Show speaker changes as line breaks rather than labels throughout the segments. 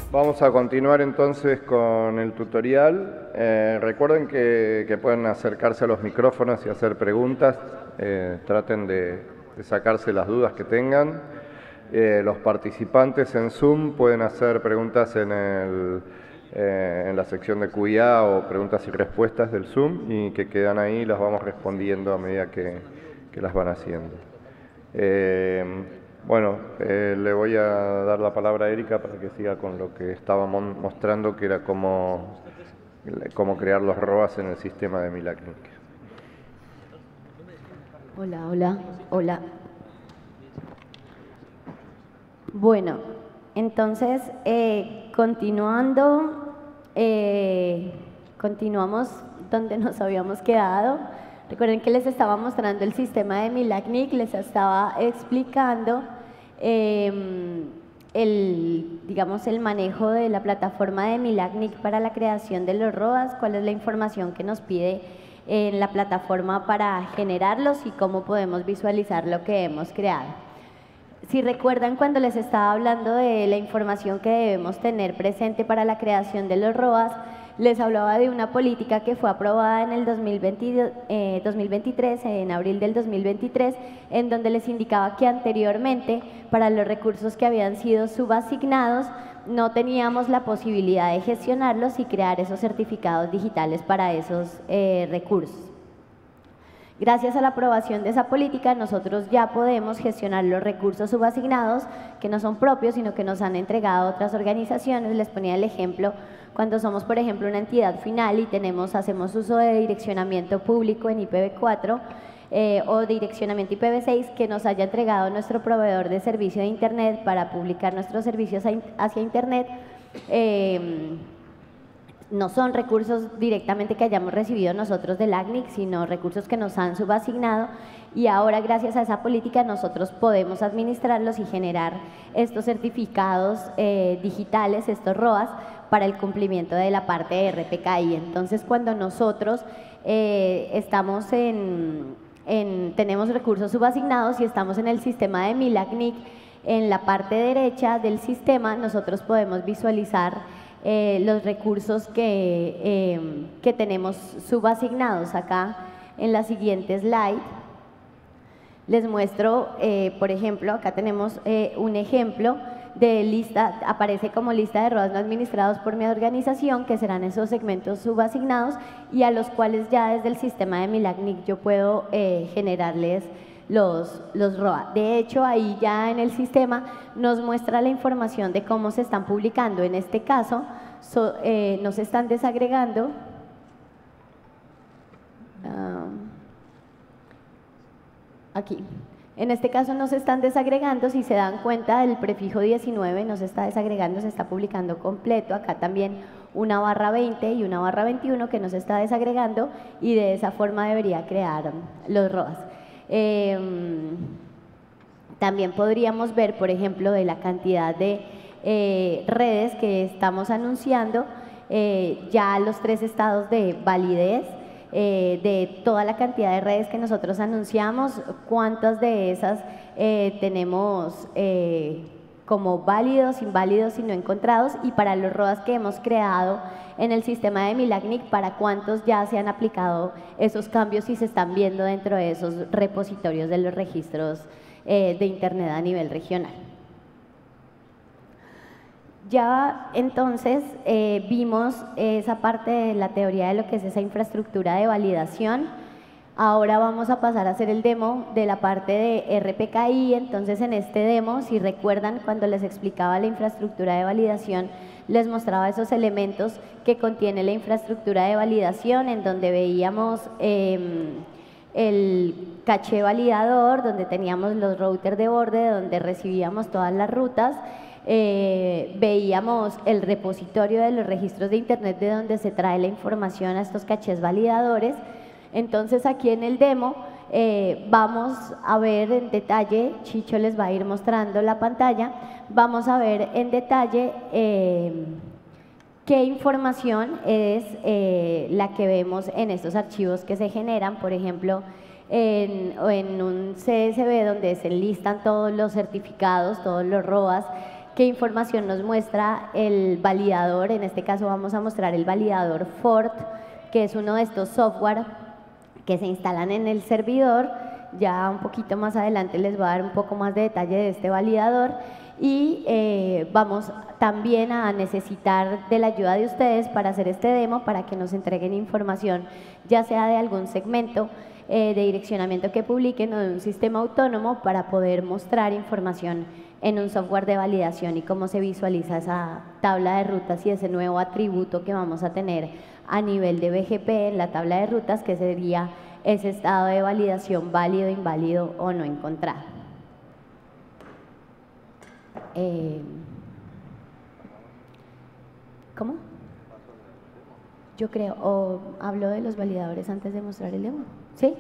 Vamos a continuar entonces con el tutorial. Recuerden que pueden acercarse a los micrófonos y hacer preguntas. Traten de sacarse las dudas que tengan. Los participantes en Zoom pueden hacer preguntas en la sección de QIA o preguntas y respuestas del Zoom y que quedan ahí y las vamos respondiendo a medida que las van haciendo. Bueno, le voy a dar la palabra a Erika para que siga con lo que estábamos mostrando, que era cómo crear los ROAS en el sistema de MILACNIC.
Hola. Bueno, entonces, continuamos donde nos habíamos quedado. Recuerden que les estaba mostrando el sistema de MILACNIC, les estaba explicando el manejo de la plataforma de MILACNIC para la creación de los ROAS, cuál es la información que nos pide en la plataforma para generarlos y cómo podemos visualizar lo que hemos creado. Si recuerdan, cuando les estaba hablando de la información que debemos tener presente para la creación de los ROAS, les hablaba de una política que fue aprobada en el 2023, en abril del 2023, en donde les indicaba que anteriormente, para los recursos que habían sido subasignados, no teníamos la posibilidad de gestionarlos y crear esos certificados digitales para esos recursos. Gracias a la aprobación de esa política, nosotros ya podemos gestionar los recursos subasignados, que no son propios, sino que nos han entregado otras organizaciones. Les ponía el ejemplo, cuando somos, por ejemplo, una entidad final y hacemos uso de direccionamiento público en IPv4 o direccionamiento IPv6, que nos haya entregado nuestro proveedor de servicio de Internet para publicar nuestros servicios hacia Internet. No son recursos directamente que hayamos recibido nosotros del ACNIC, sino recursos que nos han subasignado, y ahora gracias a esa política nosotros podemos administrarlos y generar estos certificados digitales, estos ROAS, para el cumplimiento de la parte de RPKI. Entonces, cuando nosotros tenemos recursos subasignados y estamos en el sistema de MILACNIC, en la parte derecha del sistema nosotros podemos visualizar los recursos que tenemos subasignados. Acá en la siguiente slide les muestro, por ejemplo, acá tenemos un ejemplo de lista, aparece como lista de ROAS no administrados por mi organización, que serán esos segmentos subasignados y a los cuales ya desde el sistema de MILACNIC yo puedo generarles los ROA. De hecho, ahí ya en el sistema nos muestra la información de cómo se están publicando. En este caso, nos están desagregando. Aquí. En este caso nos están desagregando, si se dan cuenta, el prefijo 19 nos está desagregando, se está publicando completo. Acá también una /20 y una /21 que nos está desagregando, y de esa forma debería crear los ROAS. También podríamos ver, por ejemplo, de la cantidad de redes que estamos anunciando, ya los 3 estados de validez de toda la cantidad de redes que nosotros anunciamos, cuántas de esas tenemos como válidos, inválidos y no encontrados, y para los ROAS que hemos creado en el sistema de MILACNIC, para cuántos ya se han aplicado esos cambios y se están viendo dentro de esos repositorios de los registros de Internet a nivel regional. Ya entonces vimos esa parte de la teoría de lo que es esa infraestructura de validación. Ahora vamos a pasar a hacer el demo de la parte de RPKI. Entonces, en este demo, si recuerdan, cuando les explicaba la infraestructura de validación, les mostraba esos elementos que contiene la infraestructura de validación, en donde veíamos el caché validador, donde teníamos los routers de borde, donde recibíamos todas las rutas. Veíamos el repositorio de los registros de Internet, de donde se trae la información a estos cachés validadores. Entonces, aquí en el demo vamos a ver en detalle, Chicho les va a ir mostrando la pantalla, vamos a ver en detalle qué información es la que vemos en estos archivos que se generan. Por ejemplo, en un CSV donde se listan todos los certificados, todos los ROAS qué información nos muestra el validador. En este caso vamos a mostrar el validador Fort, que es uno de estos software que se instalan en el servidor. Ya un poquito más adelante les voy a dar un poco más de detalle de este validador. Y vamos también a necesitar de la ayuda de ustedes para hacer este demo, para que nos entreguen información, ya sea de algún segmento de direccionamiento que publiquen o de un sistema autónomo, para poder mostrar información en un software de validación y cómo se visualiza esa tabla de rutas y ese nuevo atributo que vamos a tener a nivel de BGP en la tabla de rutas, que sería ese estado de validación válido, inválido o no encontrado. ¿Cómo? Yo creo, o hablo de los validadores antes de mostrar el demo, ¿sí?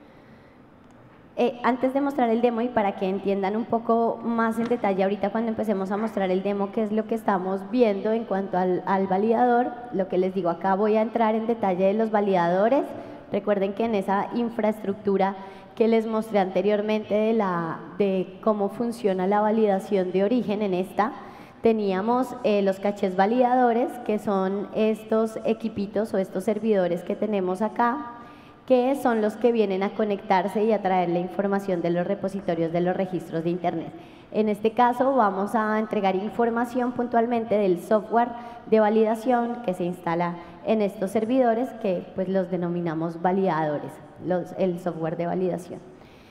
Antes de mostrar el demo y para que entiendan un poco más en detalle ahorita cuando empecemos a mostrar el demo, qué es lo que estamos viendo en cuanto al validador, lo que les digo, acá voy a entrar en detalle de los validadores. Recuerden que en esa infraestructura que les mostré anteriormente de cómo funciona la validación de origen, en esta teníamos los cachés validadores, que son estos equipitos o estos servidores que tenemos acá, que son los que vienen a conectarse y a traer la información de los repositorios de los registros de Internet. En este caso vamos a entregar información puntualmente del software de validación que se instala en estos servidores, que pues los denominamos validadores, el software de validación.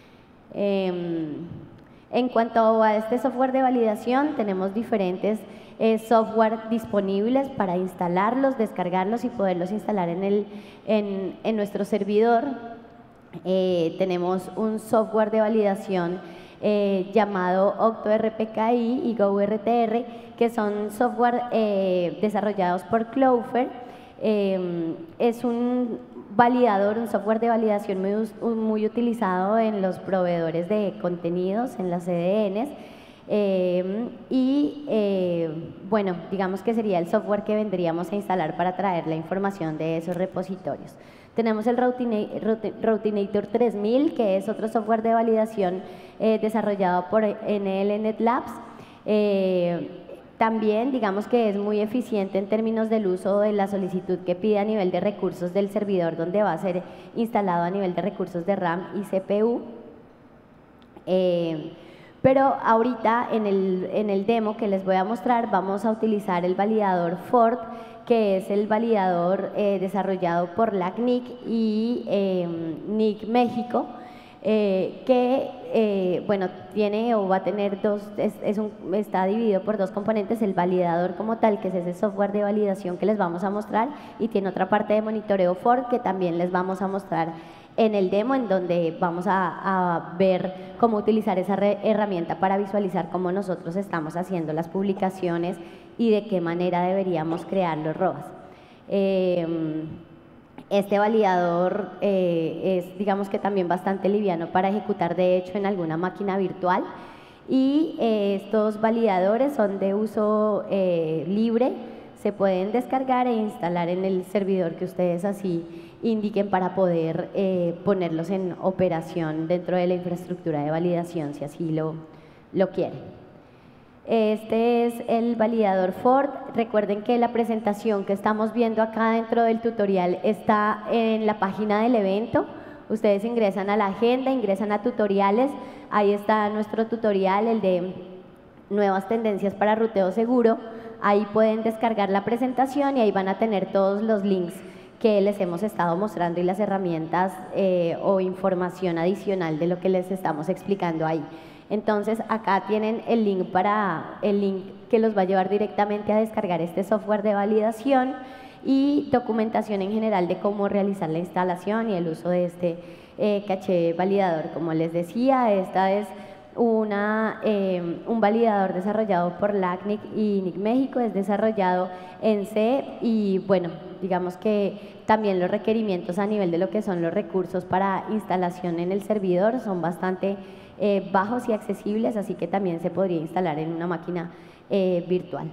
En cuanto a este software de validación, tenemos diferentes software disponibles para instalarlos, descargarlos y poderlos instalar en nuestro servidor. Tenemos un software de validación llamado OctoRPKI y GoRTR, que son software desarrollados por Cloudflare. Es un validador, un software de validación muy utilizado en los proveedores de contenidos, en las CDNs. Bueno, digamos que sería el software que vendríamos a instalar para traer la información de esos repositorios. Tenemos el Routinator 3000, que es otro software de validación desarrollado por NLNet Labs. También digamos que es muy eficiente en términos del uso de la solicitud que pide a nivel de recursos del servidor, donde va a ser instalado a nivel de recursos de RAM y CPU. Pero ahorita en el demo que les voy a mostrar vamos a utilizar el validador Fort, que es el validador desarrollado por la CNIC y NIC México, bueno, tiene o va a tener está dividido por dos componentes: el validador como tal, que es ese software de validación que les vamos a mostrar, y tiene otra parte de monitoreo Fort que también les vamos a mostrar en el demo, en donde vamos a ver cómo utilizar esa herramienta para visualizar cómo nosotros estamos haciendo las publicaciones y de qué manera deberíamos crear los ROAS. Este validador es, digamos que también bastante liviano para ejecutar, de hecho, en alguna máquina virtual, y estos validadores son de uso libre, se pueden descargar e instalar en el servidor que ustedes así indiquen para poder ponerlos en operación dentro de la infraestructura de validación, si así lo quieren. Este es el validador Fort. Recuerden que la presentación que estamos viendo acá dentro del tutorial está en la página del evento. Ustedes ingresan a la agenda, ingresan a tutoriales, ahí está nuestro tutorial, el de nuevas tendencias para ruteo seguro. Ahí pueden descargar la presentación y ahí van a tener todos los links que les hemos estado mostrando y las herramientas o información adicional de lo que les estamos explicando ahí. Entonces acá tienen el link que los va a llevar directamente a descargar este software de validación y documentación en general de cómo realizar la instalación y el uso de este caché validador. Como les decía, esta es un validador desarrollado por la CNIC y NIC México, es desarrollado en C y bueno, digamos que también los requerimientos a nivel de lo que son los recursos para instalación en el servidor son bastante bajos y accesibles, así que también se podría instalar en una máquina virtual.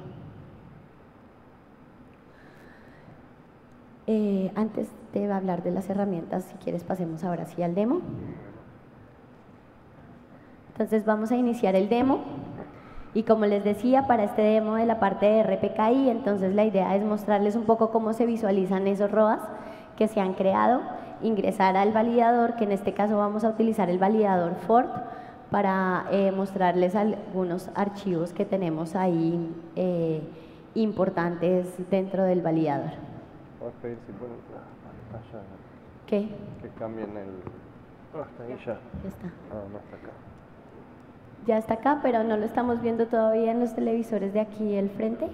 Antes de hablar de las herramientas, si quieres pasemos ahora sí al demo. Entonces vamos a iniciar el demo. Y como les decía, para este demo de la parte de RPKI, entonces la idea es mostrarles un poco cómo se visualizan esos ROAS que se han creado, ingresar al validador, que en este caso vamos a utilizar el validador Ford, para mostrarles algunos archivos que tenemos ahí importantes dentro del validador.
¿Puedes pedir si ponen la pantalla?
¿Qué?
Que cambien el... está ahí ya.
Ya está.
No está acá.
Ya está acá, pero no lo estamos viendo todavía en los televisores de aquí al frente.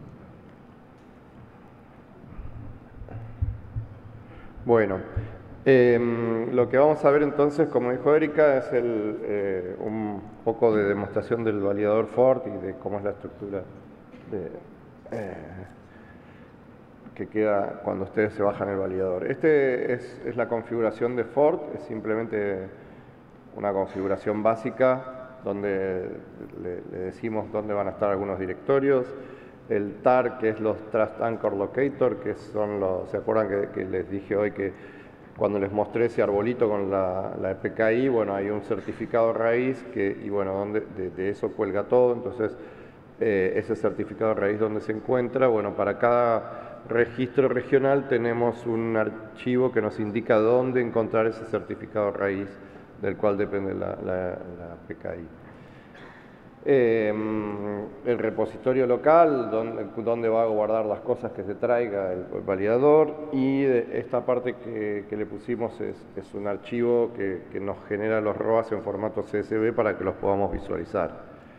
Bueno, lo que vamos a ver entonces, como dijo Erika, es un poco de demostración del validador Ford y de cómo es la estructura que queda cuando ustedes se bajan el validador. Es la configuración de Ford, es simplemente una configuración básica donde le decimos dónde van a estar algunos directorios. El TAR, que es los Trust Anchor Locator, que son los, ¿se acuerdan que les dije hoy que cuando les mostré ese arbolito con la EPKI, bueno, hay un certificado raíz y bueno, de eso cuelga todo. Entonces, ese certificado raíz donde se encuentra, bueno, para cada registro regional tenemos un archivo que nos indica dónde encontrar ese certificado raíz del cual depende la PKI. El repositorio local, donde va a guardar las cosas que se traiga el validador, y esta parte que le pusimos es un archivo que nos genera los ROAS en formato CSV para que los podamos visualizar.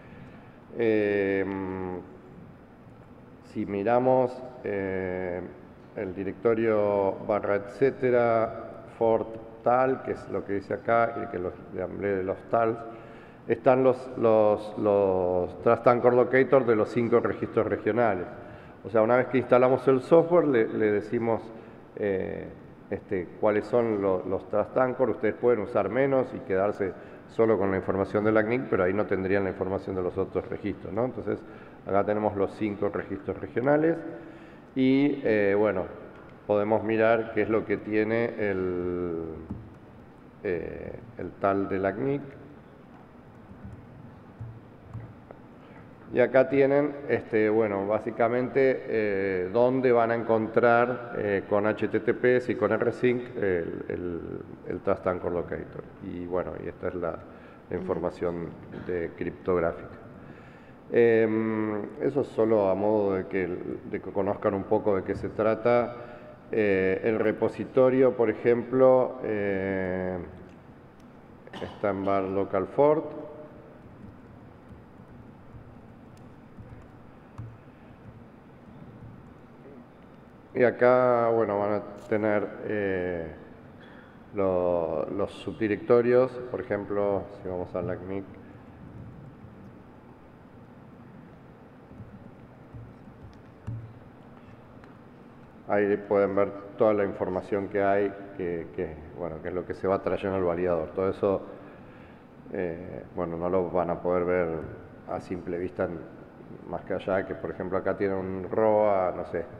Si miramos el directorio /etcétera Ford tal, que es lo que dice acá, y que le hablé de los tals, están los Trust Anchor Locator de los 5 registros regionales. O sea, una vez que instalamos el software, le decimos cuáles son los Trust Anchor. Ustedes pueden usar menos y quedarse solo con la información de la CNIC, pero ahí no tendrían la información de los otros registros, ¿no? Entonces, acá tenemos los 5 registros regionales y, bueno, podemos mirar qué es lo que tiene el tal de la CNIC. Y acá tienen, bueno, básicamente dónde van a encontrar con HTTPS y con rsync el Trust Anchor Locator. Y bueno, y esta es la información criptográfica. Eso es solo a modo de que conozcan un poco de qué se trata. El repositorio, por ejemplo, está en var local Ford. Y acá, bueno, van a tener los subdirectorios, por ejemplo, si vamos a la CNIC, ahí pueden ver toda la información que hay, bueno, que es lo que se va trayendo al validador. Todo eso, bueno, no lo van a poder ver a simple vista más que allá, que por ejemplo acá tiene un ROA, no sé,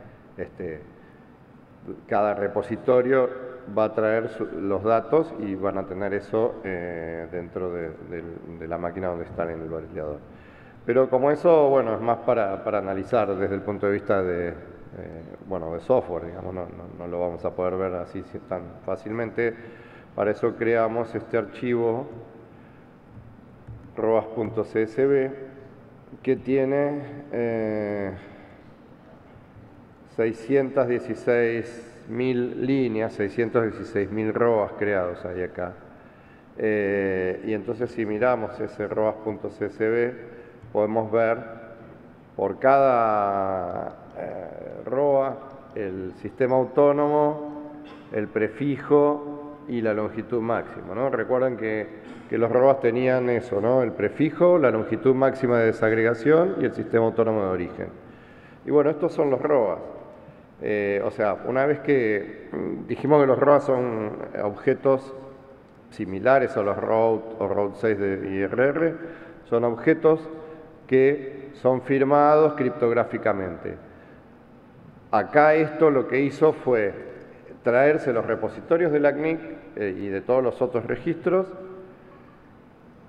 cada repositorio va a traer los datos y van a tener eso dentro de la máquina donde están en el validador. Pero como eso, bueno, es más para analizar desde el punto de vista bueno, de software, digamos, no lo vamos a poder ver así tan fácilmente. Para eso creamos este archivo roas.csv que tiene 616.000 líneas, 616.000 ROAS creados ahí acá. Y entonces si miramos ese roas.csv, podemos ver por cada ROA el sistema autónomo, el prefijo y la longitud máxima, ¿no? Recuerden que los ROAS tenían eso, ¿no? El prefijo, la longitud máxima de desagregación y el sistema autónomo de origen. Y bueno, estos son los ROAS. O sea, una vez que dijimos que los ROAS son objetos similares a los route o route 6 de IRR, son objetos que son firmados criptográficamente. Acá esto lo que hizo fue traerse los repositorios de la CNIC y de todos los otros registros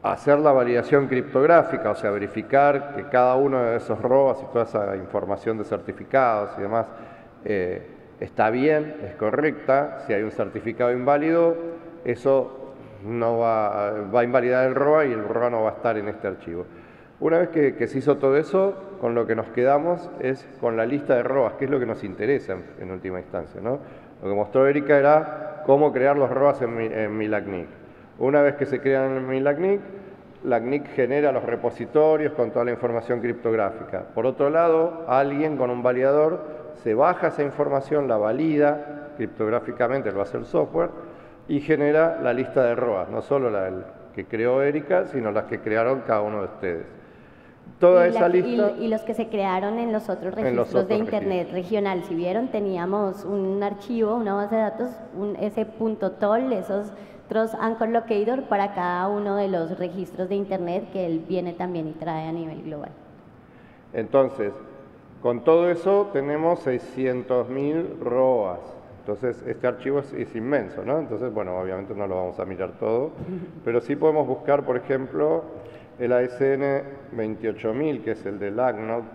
hacer la validación criptográfica, o sea, verificar que cada uno de esos ROAS y toda esa información de certificados y demás está bien, es correcta. Si hay un certificado inválido, eso no va a invalidar el ROA y el ROA no va a estar en este archivo. Una vez que se hizo todo eso, con lo que nos quedamos es con la lista de ROAS, que es lo que nos interesa en última instancia, ¿no? Lo que mostró Erika era cómo crear los ROAS en mi LACNIC. Una vez que se crean en mi LACNIC, LACNIC genera los repositorios con toda la información criptográfica. Por otro lado, alguien con un validador se baja esa información, la valida criptográficamente, lo hace el software, y genera la lista de ROAS, no solo la que creó Erika, sino las que crearon cada uno de ustedes. Toda esa lista...
Y los que se crearon en los otros registros de Internet regional. Si vieron, teníamos un archivo, una base de datos, ese .tol, esos Trust Anchor Locator para cada uno de los registros de Internet que él viene también y trae a nivel global.
Entonces, con todo eso tenemos 600.000 ROAS. Entonces, este archivo es inmenso, ¿no? Entonces, bueno, obviamente no lo vamos a mirar todo, pero sí podemos buscar, por ejemplo, el ASN 28000, que es el de LACNOG,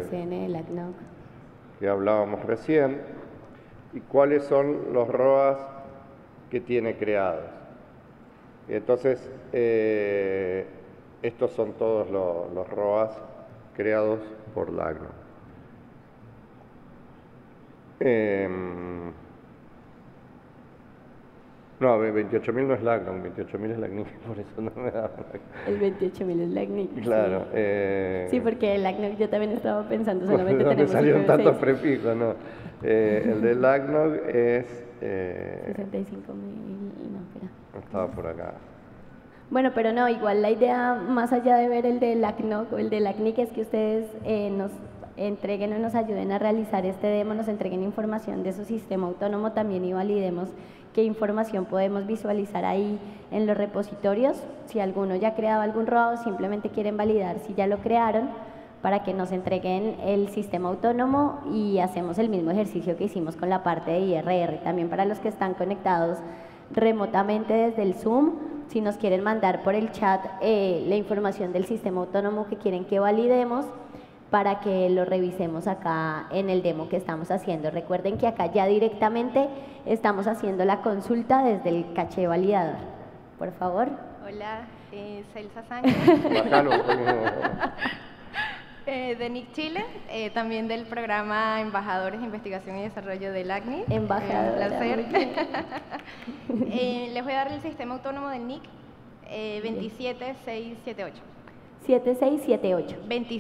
que hablábamos recién, y cuáles son los ROAS que tiene creados. Entonces, estos son todos los ROAS creados por LACNOG. No, 28.000 no es LACNOG, 28.000 es LACNIC, por eso no me da.
El 28.000 es LACNIC.
Claro.
Sí, porque el LACNOG yo también estaba pensando, solamente
¿Dónde
tenemos
salieron tantos prefijos? No. El de LACNOG es...
65.000, no, espera.
Estaba por acá.
Bueno, pero no, igual la idea, más allá de ver el de LACNOG o el de LACNIC, es que ustedes nos entreguen o nos ayuden a realizar este demo, nos entreguen información de su sistema autónomo también y validemos qué información podemos visualizar ahí en los repositorios. Si alguno ya ha creado algún ROA, simplemente quieren validar si ya lo crearon, para que nos entreguen el sistema autónomo y hacemos el mismo ejercicio que hicimos con la parte de IRR. También para los que están conectados remotamente desde el Zoom, si nos quieren mandar por el chat la información del sistema autónomo que quieren que validemos, para que lo revisemos acá en el demo que estamos haciendo. Recuerden que acá ya directamente estamos haciendo la consulta desde el caché validador. Por favor.
Hola, Celsa Sánchez.
Bacano.
De NIC Chile, también del programa Embajadores de Investigación y Desarrollo del LACNIC.
Embajadora.
Un placer. Les voy a dar el sistema autónomo del NIC 27678.
7678.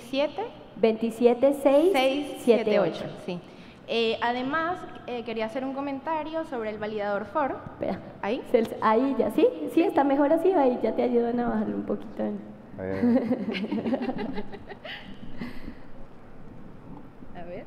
27678.
Sí. Además, quería hacer un comentario sobre el validador for.
Espera.
¿Ahí?
Ahí ya, ¿sí? Sí, está mejor así, ahí ya te ayudan a bajarlo un poquito.
A ver.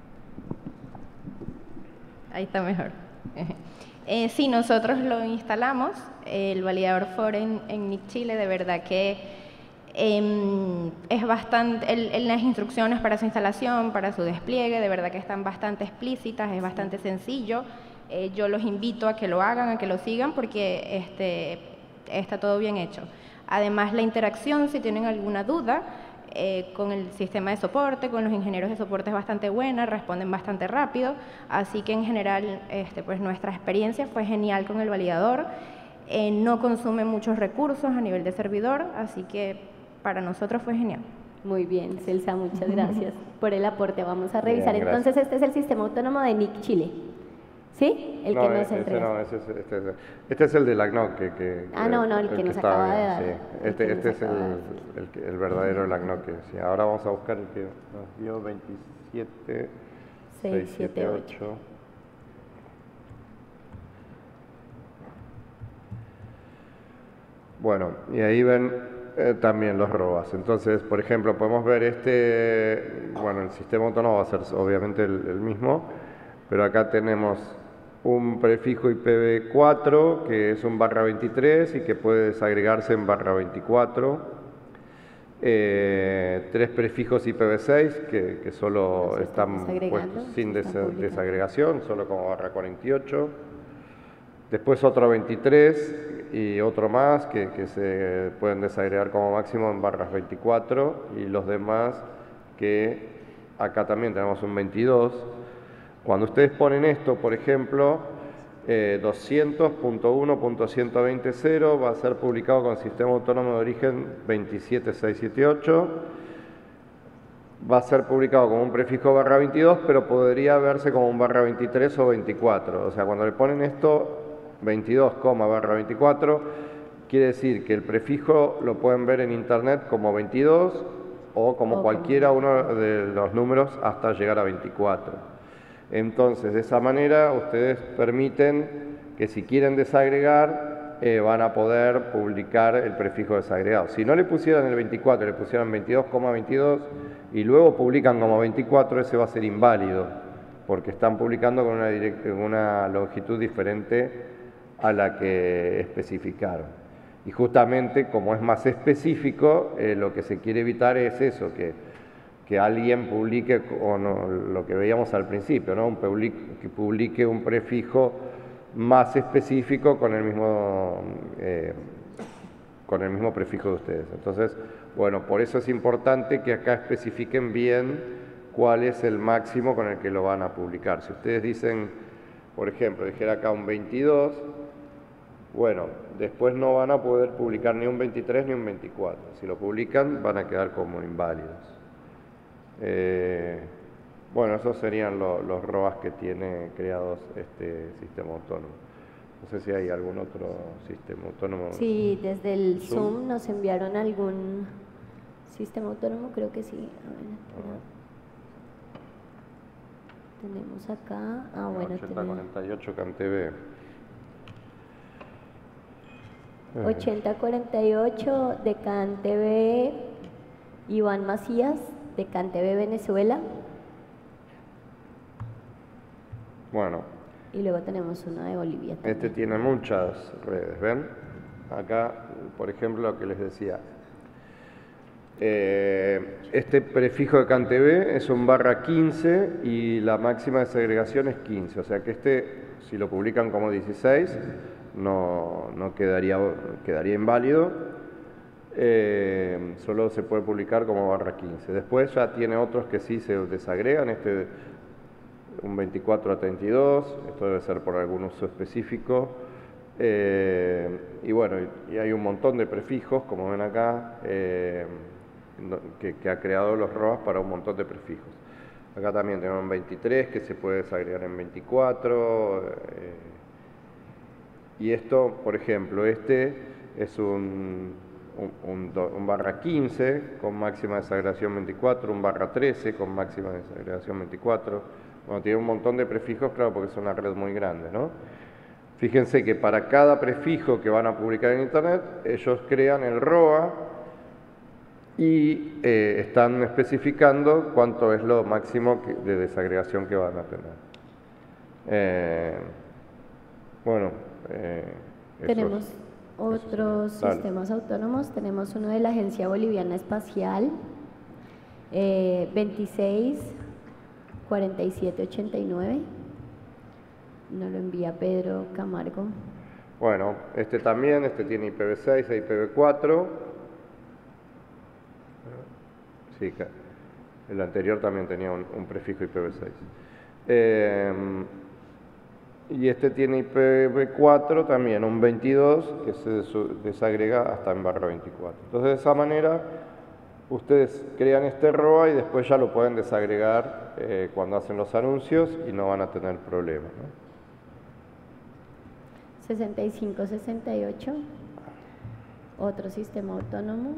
Ahí está mejor. Sí, nosotros lo instalamos, el validador for en NIC Chile, de verdad que es bastante, las instrucciones para su instalación, para su despliegue, de verdad que están bastante explícitas, es bastante sencillo. Yo los invito a que lo hagan, a que lo sigan, porque está todo bien hecho. Además, la interacción, si tienen alguna duda, con el sistema de soporte, con los ingenieros de soporte es bastante buena, responden bastante rápido, así que en general pues nuestra experiencia fue genial con el validador. No consume muchos recursos a nivel de servidor, así que para nosotros fue genial.
Muy bien, Celsa, muchas gracias por el aporte. Vamos a revisar.
Bien,
entonces, este es el sistema autónomo de NIC Chile. ¿Sí? El que nos entrega.
Este es el de LACNOG.
el que nos acaba de dar.
Sí. Este es el verdadero LACNOG que decía. Ahora vamos a buscar el que nos dio 27678. Bueno, y ahí ven también los ROAS. Entonces, por ejemplo, podemos ver el sistema autónomo va a ser obviamente el mismo, pero acá tenemos un prefijo IPv4 que es un ¡23 y que puede desagregarse en ¡24. 3 prefijos IPv6 que solo están puestos sin desagregación, solo como ¡48. Después otro 23 y otro más que se pueden desagregar como máximo en barras 24 y los demás que acá también tenemos un 22. Cuando ustedes ponen esto, por ejemplo, 200.1.120 va a ser publicado con sistema autónomo de origen 27678. Va a ser publicado como un prefijo barra 22, pero podría verse como un barra 23 o 24. O sea, cuando le ponen esto, 22, barra 24, quiere decir que el prefijo lo pueden ver en internet como 22 o como cualquiera uno de los números hasta llegar a 24. Entonces, de esa manera, ustedes permiten que si quieren desagregar, van a poder publicar el prefijo desagregado. Si no le pusieran el 24, le pusieran 22,22 y luego publican como 24, ese va a ser inválido, porque están publicando con una longitud diferente a la que especificaron. Y justamente, como es más específico, lo que se quiere evitar es eso, que alguien publique, lo que veíamos al principio, ¿no? Que publique un prefijo más específico con el mismo prefijo de ustedes. Entonces, bueno, por eso es importante que acá especifiquen bien cuál es el máximo con el que lo van a publicar. Si ustedes dicen, por ejemplo, dijera acá un 22, bueno, después no van a poder publicar ni un 23 ni un 24. Si lo publican, van a quedar como inválidos. Bueno, esos serían los ROAS que tiene creados este sistema autónomo. No sé si hay algún otro sistema autónomo.
Sí, desde el Zoom nos enviaron algún sistema autónomo, creo que sí. A ver, tenemos acá, bueno,
8048 CanTV.
8048 de CanTV, Iván Macías de CanTV Venezuela.
Bueno.
Y luego tenemos uno de Bolivia también.
Este tiene muchas redes, ¿ven? Acá, por ejemplo, lo que les decía. Este prefijo de CanTV es un barra 15 y la máxima de segregación es 15. O sea que si lo publican como 16, no quedaría inválido. Solo se puede publicar como barra 15. Después ya tiene otros que sí se desagregan. Un 24 a 32, esto debe ser por algún uso específico. Y bueno, y hay un montón de prefijos, como ven acá, que ha creado los ROAS para un montón de prefijos. Acá también tenemos un 23 que se puede desagregar en 24. Y esto, por ejemplo, este es un barra 15 con máxima desagregación 24, un barra 13 con máxima desagregación 24. Bueno, tiene un montón de prefijos, claro, porque es una red muy grande, ¿no? Fíjense que para cada prefijo que van a publicar en internet, ellos crean el ROA y están especificando cuánto es lo máximo de desagregación que van a tener.
Tenemos otros sistemas autónomos. Tenemos uno de la Agencia Boliviana Espacial, 264789. Nos lo envía Pedro Camargo.
Bueno, este tiene IPv6 e IPv4. Sí, el anterior también tenía un prefijo IPv6. Y este tiene IPv4 también, un 22, que se desagrega hasta en barra 24. Entonces, de esa manera, ustedes crean este ROA y después ya lo pueden desagregar cuando hacen los anuncios y no van a tener problemas, ¿no?
6568, otro sistema autónomo.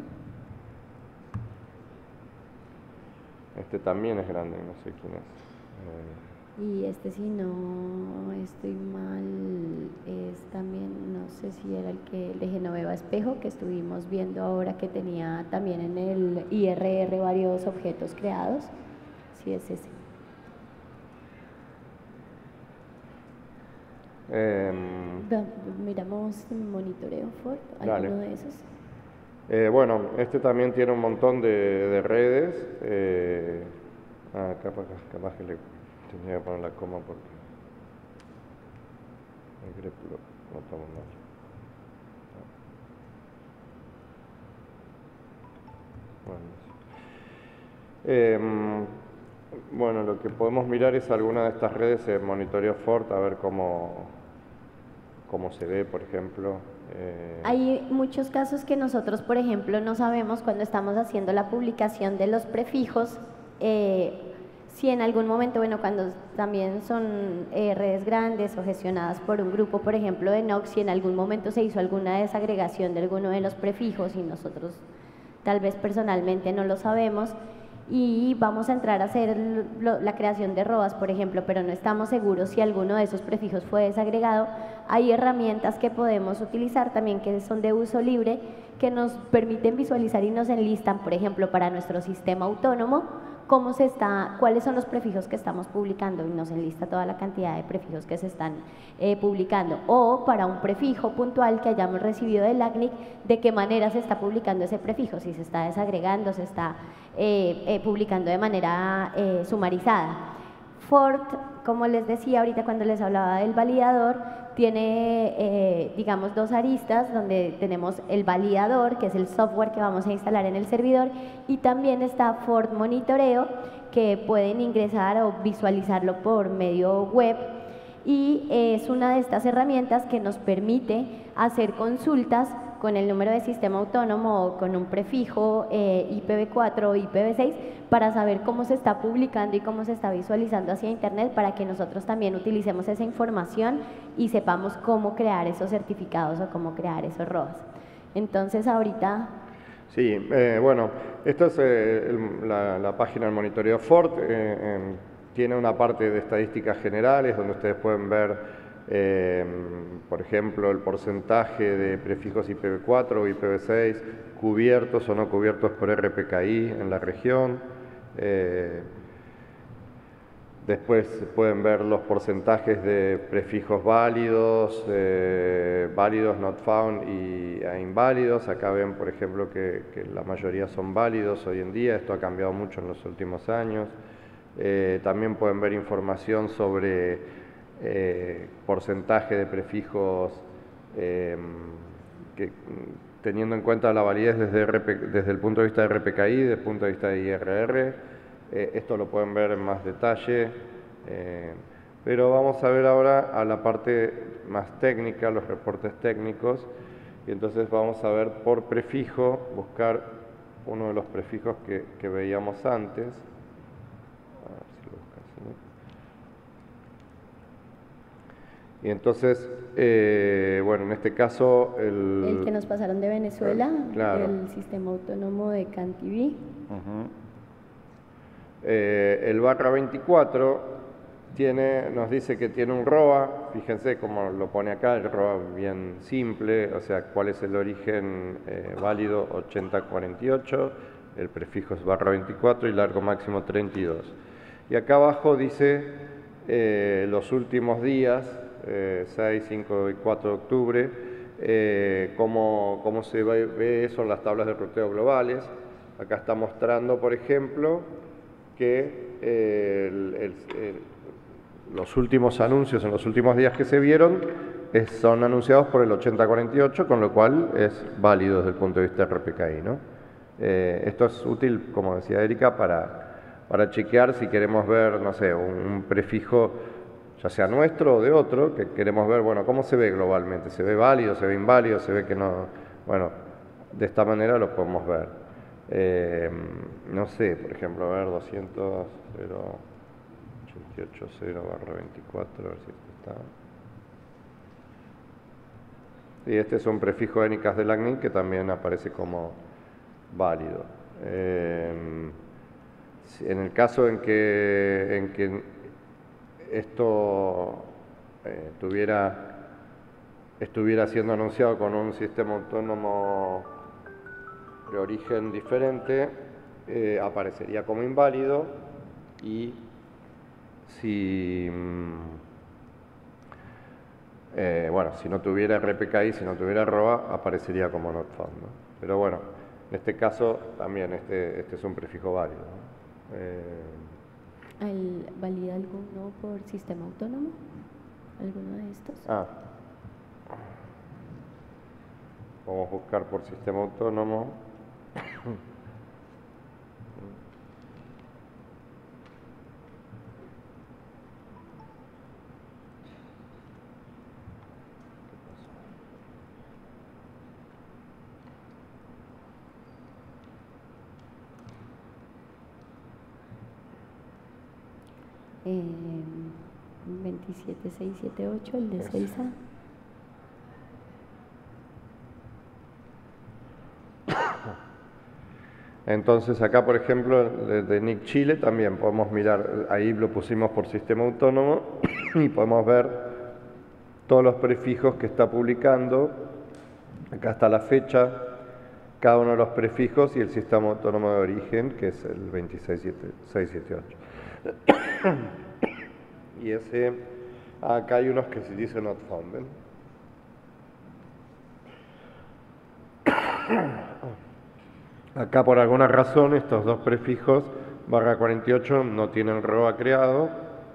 Este también es grande, no sé quién es.
Y este, si no estoy mal, es también, no sé si era el de Genoveva Espejo, que estuvimos viendo ahora, que tenía también en el IRR varios objetos creados. Sí, es ese. Miramos monitoreo Ford, alguno de esos.
Bueno, este también tiene un montón de redes. Capaz que le tenía que poner la coma porque el grep lo notamos mal. Bueno, lo que podemos mirar es alguna de estas redes en monitoreo Ford, a ver cómo se ve, por ejemplo.
Hay muchos casos que nosotros, por ejemplo, no sabemos cuando estamos haciendo la publicación de los prefijos, si en algún momento, bueno, cuando también son redes grandes o gestionadas por un grupo, por ejemplo, de Nox, si en algún momento se hizo alguna desagregación de alguno de los prefijos y nosotros tal vez personalmente no lo sabemos, y vamos a entrar a hacer la creación de ROAS, por ejemplo, pero no estamos seguros si alguno de esos prefijos fue desagregado. Hay herramientas que podemos utilizar también que son de uso libre, que nos permiten visualizar y nos enlistan, por ejemplo, para nuestro sistema autónomo, cuáles son los prefijos que estamos publicando, y nos enlista toda la cantidad de prefijos que se están publicando, o para un prefijo puntual que hayamos recibido del ACNIC, de qué manera se está publicando ese prefijo, si se está desagregando, se está publicando de manera sumarizada. Ford, como les decía ahorita cuando les hablaba del validador, tiene, digamos, dos aristas, donde tenemos el validador, que es el software que vamos a instalar en el servidor, y también está Ford Monitoreo, que pueden ingresar o visualizarlo por medio web, y es una de estas herramientas que nos permite hacer consultas con el número de sistema autónomo o con un prefijo IPv4 o IPv6 para saber cómo se está publicando y cómo se está visualizando hacia Internet, para que nosotros también utilicemos esa información y sepamos cómo crear esos certificados o cómo crear esos ROAS. Entonces ahorita...
Sí, bueno, esta es la página del monitoreo Ford. Tiene una parte de estadísticas generales donde ustedes pueden ver por ejemplo, el porcentaje de prefijos IPv4 o IPv6 cubiertos o no cubiertos por RPKI en la región. Después pueden ver los porcentajes de prefijos válidos, not found y inválidos. Acá ven, por ejemplo, que la mayoría son válidos hoy en día. Esto ha cambiado mucho en los últimos años. También pueden ver información sobre porcentaje de prefijos teniendo en cuenta la validez desde el punto de vista de RPKI, desde el punto de vista de IRR. Esto lo pueden ver en más detalle, pero vamos a ver ahora a la parte más técnica, los reportes técnicos, y entonces vamos a ver por prefijo, buscar uno de los prefijos que veíamos antes. Y entonces, bueno, en este caso...
El que nos pasaron de Venezuela,
claro,
del sistema autónomo de CanTV.
El barra 24 nos dice que tiene un ROA, fíjense cómo lo pone acá, el ROA bien simple, o sea, cuál es el origen válido 8048, el prefijo es barra 24 y largo máximo 32. Y acá abajo dice los últimos días, 6, 5 y 4 de octubre, cómo se ve eso en las tablas de ruteo globales. Acá está mostrando, por ejemplo, que los últimos anuncios en los últimos días que se vieron son anunciados por el 8048, con lo cual es válido desde el punto de vista de RPKI, ¿no? Esto es útil, como decía Erika, para chequear si queremos ver, no sé, un prefijo, ya sea nuestro o de otro, que queremos ver, bueno, cómo se ve globalmente, se ve válido, se ve inválido, se ve que no, bueno, de esta manera lo podemos ver. No sé, por ejemplo, a ver, 200.0.880/24, a ver si esto está. Y este es un prefijo ENICAS del ACNIC que también aparece como válido. En el caso en que esto estuviera siendo anunciado con un sistema autónomo de origen diferente, aparecería como inválido, y si si no tuviera RPKI, si no tuviera ROA, aparecería como not found, ¿no? Pero bueno, en este caso también este es un prefijo válido, ¿no?
¿Valida alguno por sistema autónomo? ¿Alguno de estos?
Vamos a buscar por sistema autónomo.
27678, el de Celsa.
Entonces acá, por ejemplo, de NIC Chile también podemos mirar, ahí lo pusimos por sistema autónomo y podemos ver todos los prefijos que está publicando. Acá está la fecha, cada uno de los prefijos y el sistema autónomo de origen, que es el 27678. Y ese, acá hay unos que se dicen not found, ¿ven? Acá por alguna razón estos dos prefijos /48 no tienen ROA creado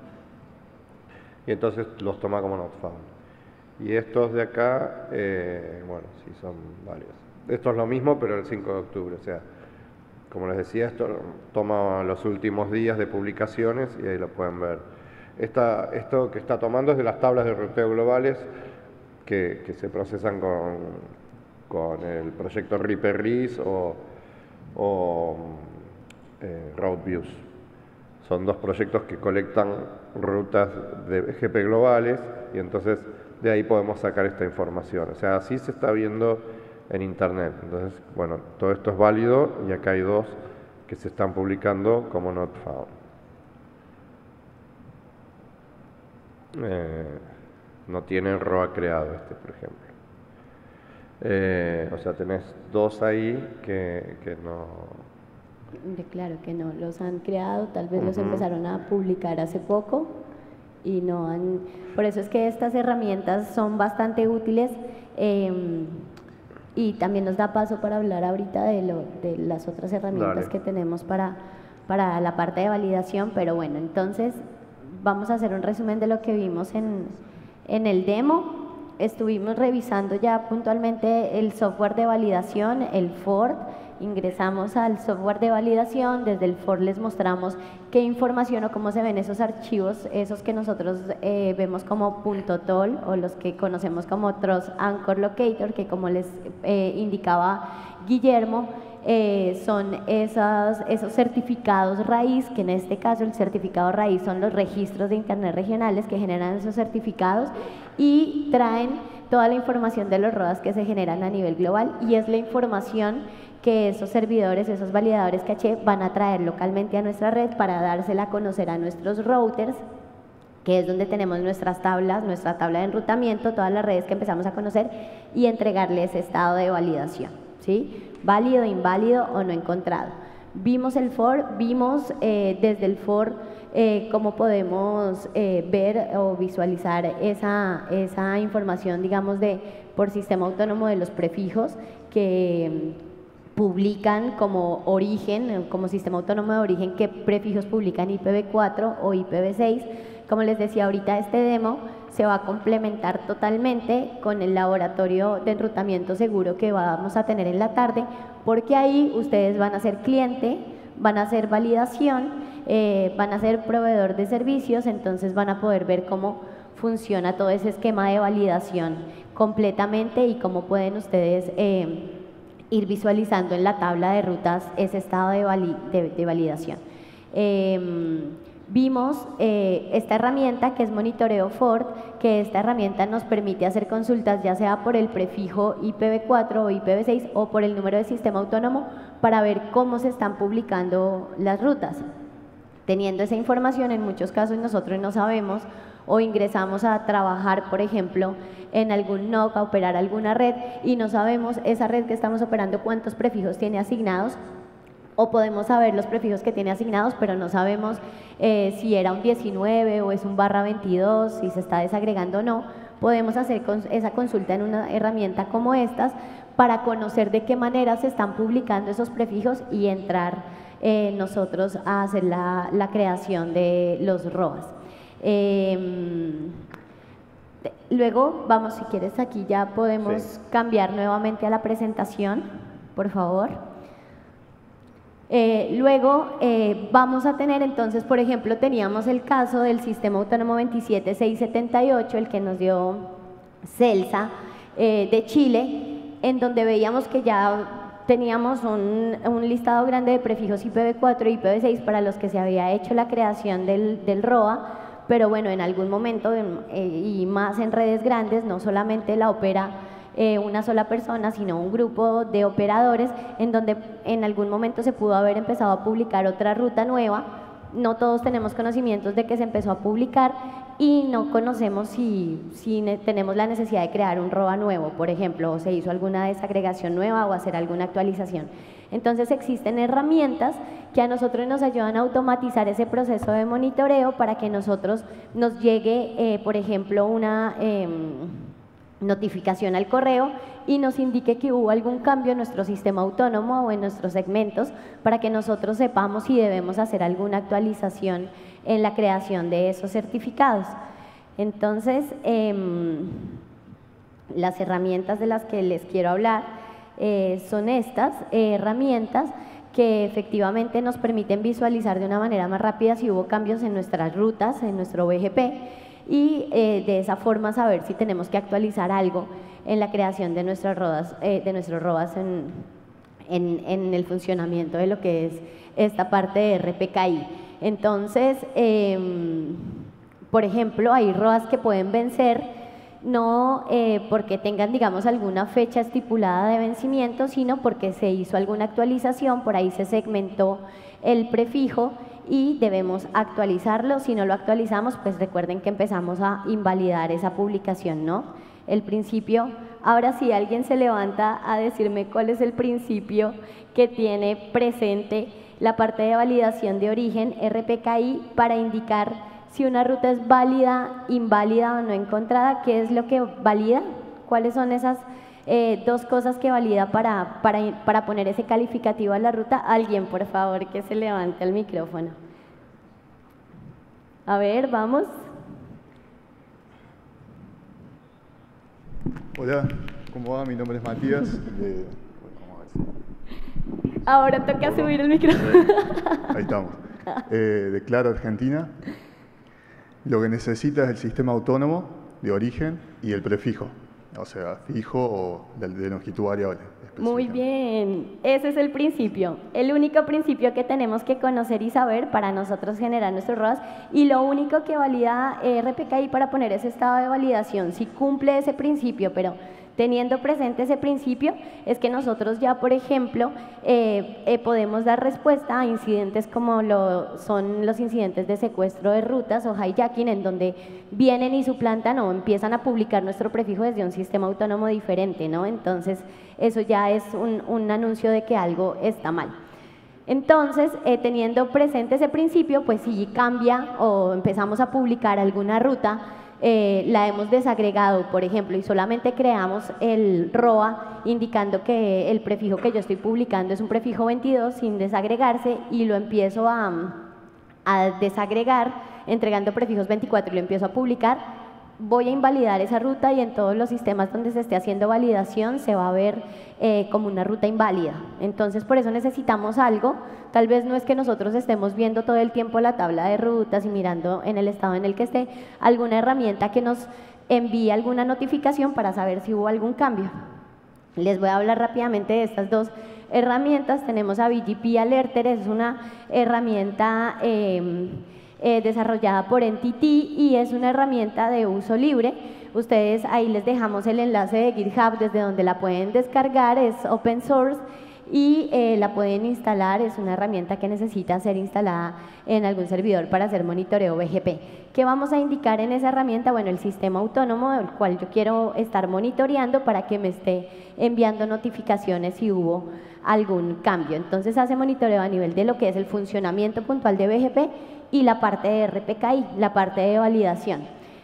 y entonces los toma como not found. Y estos de acá, bueno, sí son válidos. Esto es lo mismo pero el 5 de octubre, o sea, como les decía, esto toma los últimos días de publicaciones y ahí lo pueden ver. Esto que está tomando es de las tablas de ruteo globales que se procesan con el proyecto RIPE-RIS o RoadViews. Son dos proyectos que colectan rutas de GP globales y entonces de ahí podemos sacar esta información. O sea, así se está viendo en internet. Entonces, bueno, todo esto es válido y acá hay dos que se están publicando como not found. No tienen ROA creado este, por ejemplo. O sea, tenés dos ahí que no...
Claro que no, los han creado, tal vez los empezaron a publicar hace poco y no han... Por eso es que estas herramientas son bastante útiles y también nos da paso para hablar ahorita de las otras herramientas que tenemos para la parte de validación, pero bueno, entonces vamos a hacer un resumen de lo que vimos en el demo. Estuvimos revisando ya puntualmente el software de validación, el FORD. Ingresamos al software de validación, desde el FORD les mostramos qué información o cómo se ven esos archivos, esos que nosotros vemos como .tol o los que conocemos como Trust Anchor Locator, que como les indicaba Guillermo, son esos certificados raíz, que en este caso el certificado raíz son los registros de internet regionales que generan esos certificados y traen toda la información de los ROAS que se generan a nivel global y es la información que esos servidores, esos validadores caché van a traer localmente a nuestra red para dársela a conocer a nuestros routers, que es donde tenemos nuestras tablas, nuestra tabla de enrutamiento, todas las redes que empezamos a conocer y entregarle ese estado de validación, ¿sí? Válido, inválido o no encontrado. Vimos el FOR, vimos desde el FOR cómo podemos ver o visualizar esa información, digamos, por sistema autónomo de los prefijos que publican como origen, como sistema autónomo de origen, qué prefijos publican IPv4 o IPv6. Como les decía ahorita, este demo se va a complementar totalmente con el laboratorio de enrutamiento seguro que vamos a tener en la tarde, porque ahí ustedes van a ser cliente, van a hacer validación, van a ser proveedor de servicios, entonces van a poder ver cómo funciona todo ese esquema de validación completamente y cómo pueden ustedes ir visualizando en la tabla de rutas ese estado de validación. Vimos esta herramienta que es Monitoreo FORD, que esta herramienta nos permite hacer consultas ya sea por el prefijo IPv4 o IPv6 o por el número de sistema autónomo para ver cómo se están publicando las rutas. Teniendo esa información, en muchos casos nosotros no sabemos o ingresamos a trabajar, por ejemplo, en algún NOC, a operar alguna red y no sabemos esa red que estamos operando cuántos prefijos tiene asignados, o podemos saber los prefijos que tiene asignados, pero no sabemos si era un 19 o es un /22, si se está desagregando o no. Podemos hacer esa consulta en una herramienta como estas para conocer de qué manera se están publicando esos prefijos y entrar nosotros a hacer la creación de los ROAS. Luego, vamos, si quieres aquí ya podemos cambiar nuevamente a la presentación, por favor. Luego vamos a tener entonces, por ejemplo, teníamos el caso del Sistema Autónomo 27678, el que nos dio Celsa de Chile, en donde veíamos que ya teníamos un listado grande de prefijos IPv4 y IPv6 para los que se había hecho la creación del ROA, pero bueno, en algún momento, y más en redes grandes, no solamente la opera una sola persona, sino un grupo de operadores, en donde en algún momento se pudo haber empezado a publicar otra ruta nueva. No todos tenemos conocimientos de que se empezó a publicar y no conocemos si tenemos la necesidad de crear un ROA nuevo, por ejemplo, o se hizo alguna desagregación nueva o hacer alguna actualización. Entonces existen herramientas que a nosotros nos ayudan a automatizar ese proceso de monitoreo para que nosotros nos llegue, por ejemplo, una notificación al correo y nos indique que hubo algún cambio en nuestro sistema autónomo o en nuestros segmentos para que nosotros sepamos si debemos hacer alguna actualización en la creación de esos certificados. Entonces, las herramientas de las que les quiero hablar son estas herramientas que efectivamente nos permiten visualizar de una manera más rápida si hubo cambios en nuestras rutas, en nuestro BGP, y de esa forma saber si tenemos que actualizar algo en la creación de nuestros ROAS en el funcionamiento de lo que es esta parte de RPKI. Entonces, por ejemplo, hay ROAS que pueden vencer no porque tengan, digamos, alguna fecha estipulada de vencimiento, sino porque se hizo alguna actualización, por ahí se segmentó el prefijo y debemos actualizarlo. Si no lo actualizamos, pues recuerden que empezamos a invalidar esa publicación, ¿no? El principio, ahora sí, alguien se levanta a decirme cuál es el principio que tiene presente la parte de validación de origen RPKI para indicar si una ruta es válida, inválida o no encontrada. ¿Qué es lo que valida? ¿Cuáles son esas dos cosas que valida para poner ese calificativo a la ruta? Alguien, por favor, que se levante el micrófono. A ver, vamos.
Hola, ¿cómo va? Mi nombre es Matías.
Ahora toca subir el micrófono.
Ahí estamos. De Claro, Argentina. Lo que necesita es el sistema autónomo de origen y el prefijo, o sea, fijo o de longitud variable.
Muy bien, ese es el principio, el único principio que tenemos que conocer y saber para nosotros generar nuestros ROAS, y lo único que valida RPKI para poner ese estado de validación, si cumple ese principio, pero teniendo presente ese principio, es que nosotros ya, por ejemplo, podemos dar respuesta a incidentes como son los incidentes de secuestro de rutas o hijacking, en donde vienen y suplantan o empiezan a publicar nuestro prefijo desde un sistema autónomo diferente, ¿no? Entonces, eso ya es un anuncio de que algo está mal. Entonces, teniendo presente ese principio, pues si cambia o empezamos a publicar alguna ruta, la hemos desagregado, por ejemplo, y solamente creamos el ROA indicando que el prefijo que yo estoy publicando es un prefijo 22 sin desagregarse, y lo empiezo a desagregar entregando prefijos 24 y lo empiezo a publicar, voy a invalidar esa ruta, y en todos los sistemas donde se esté haciendo validación se va a ver como una ruta inválida. Entonces, por eso necesitamos algo. Tal vez no es que nosotros estemos viendo todo el tiempo la tabla de rutas y mirando en el estado en el que esté, alguna herramienta que nos envíe alguna notificación para saber si hubo algún cambio. Les voy a hablar rápidamente de estas dos herramientas. Tenemos a BGP Alerter, es una herramienta desarrollada por NTT y es una herramienta de uso libre. Ustedes, ahí les dejamos el enlace de GitHub desde donde la pueden descargar, es open source y la pueden instalar. Es una herramienta que necesita ser instalada en algún servidor para hacer monitoreo BGP. ¿Qué vamos a indicar en esa herramienta? Bueno, el sistema autónomo del cual yo quiero estar monitoreando para que me esté enviando notificaciones si hubo algún cambio. Entonces hace monitoreo a nivel de lo que es el funcionamiento puntual de BGP y la parte de RPKI, la parte de validación.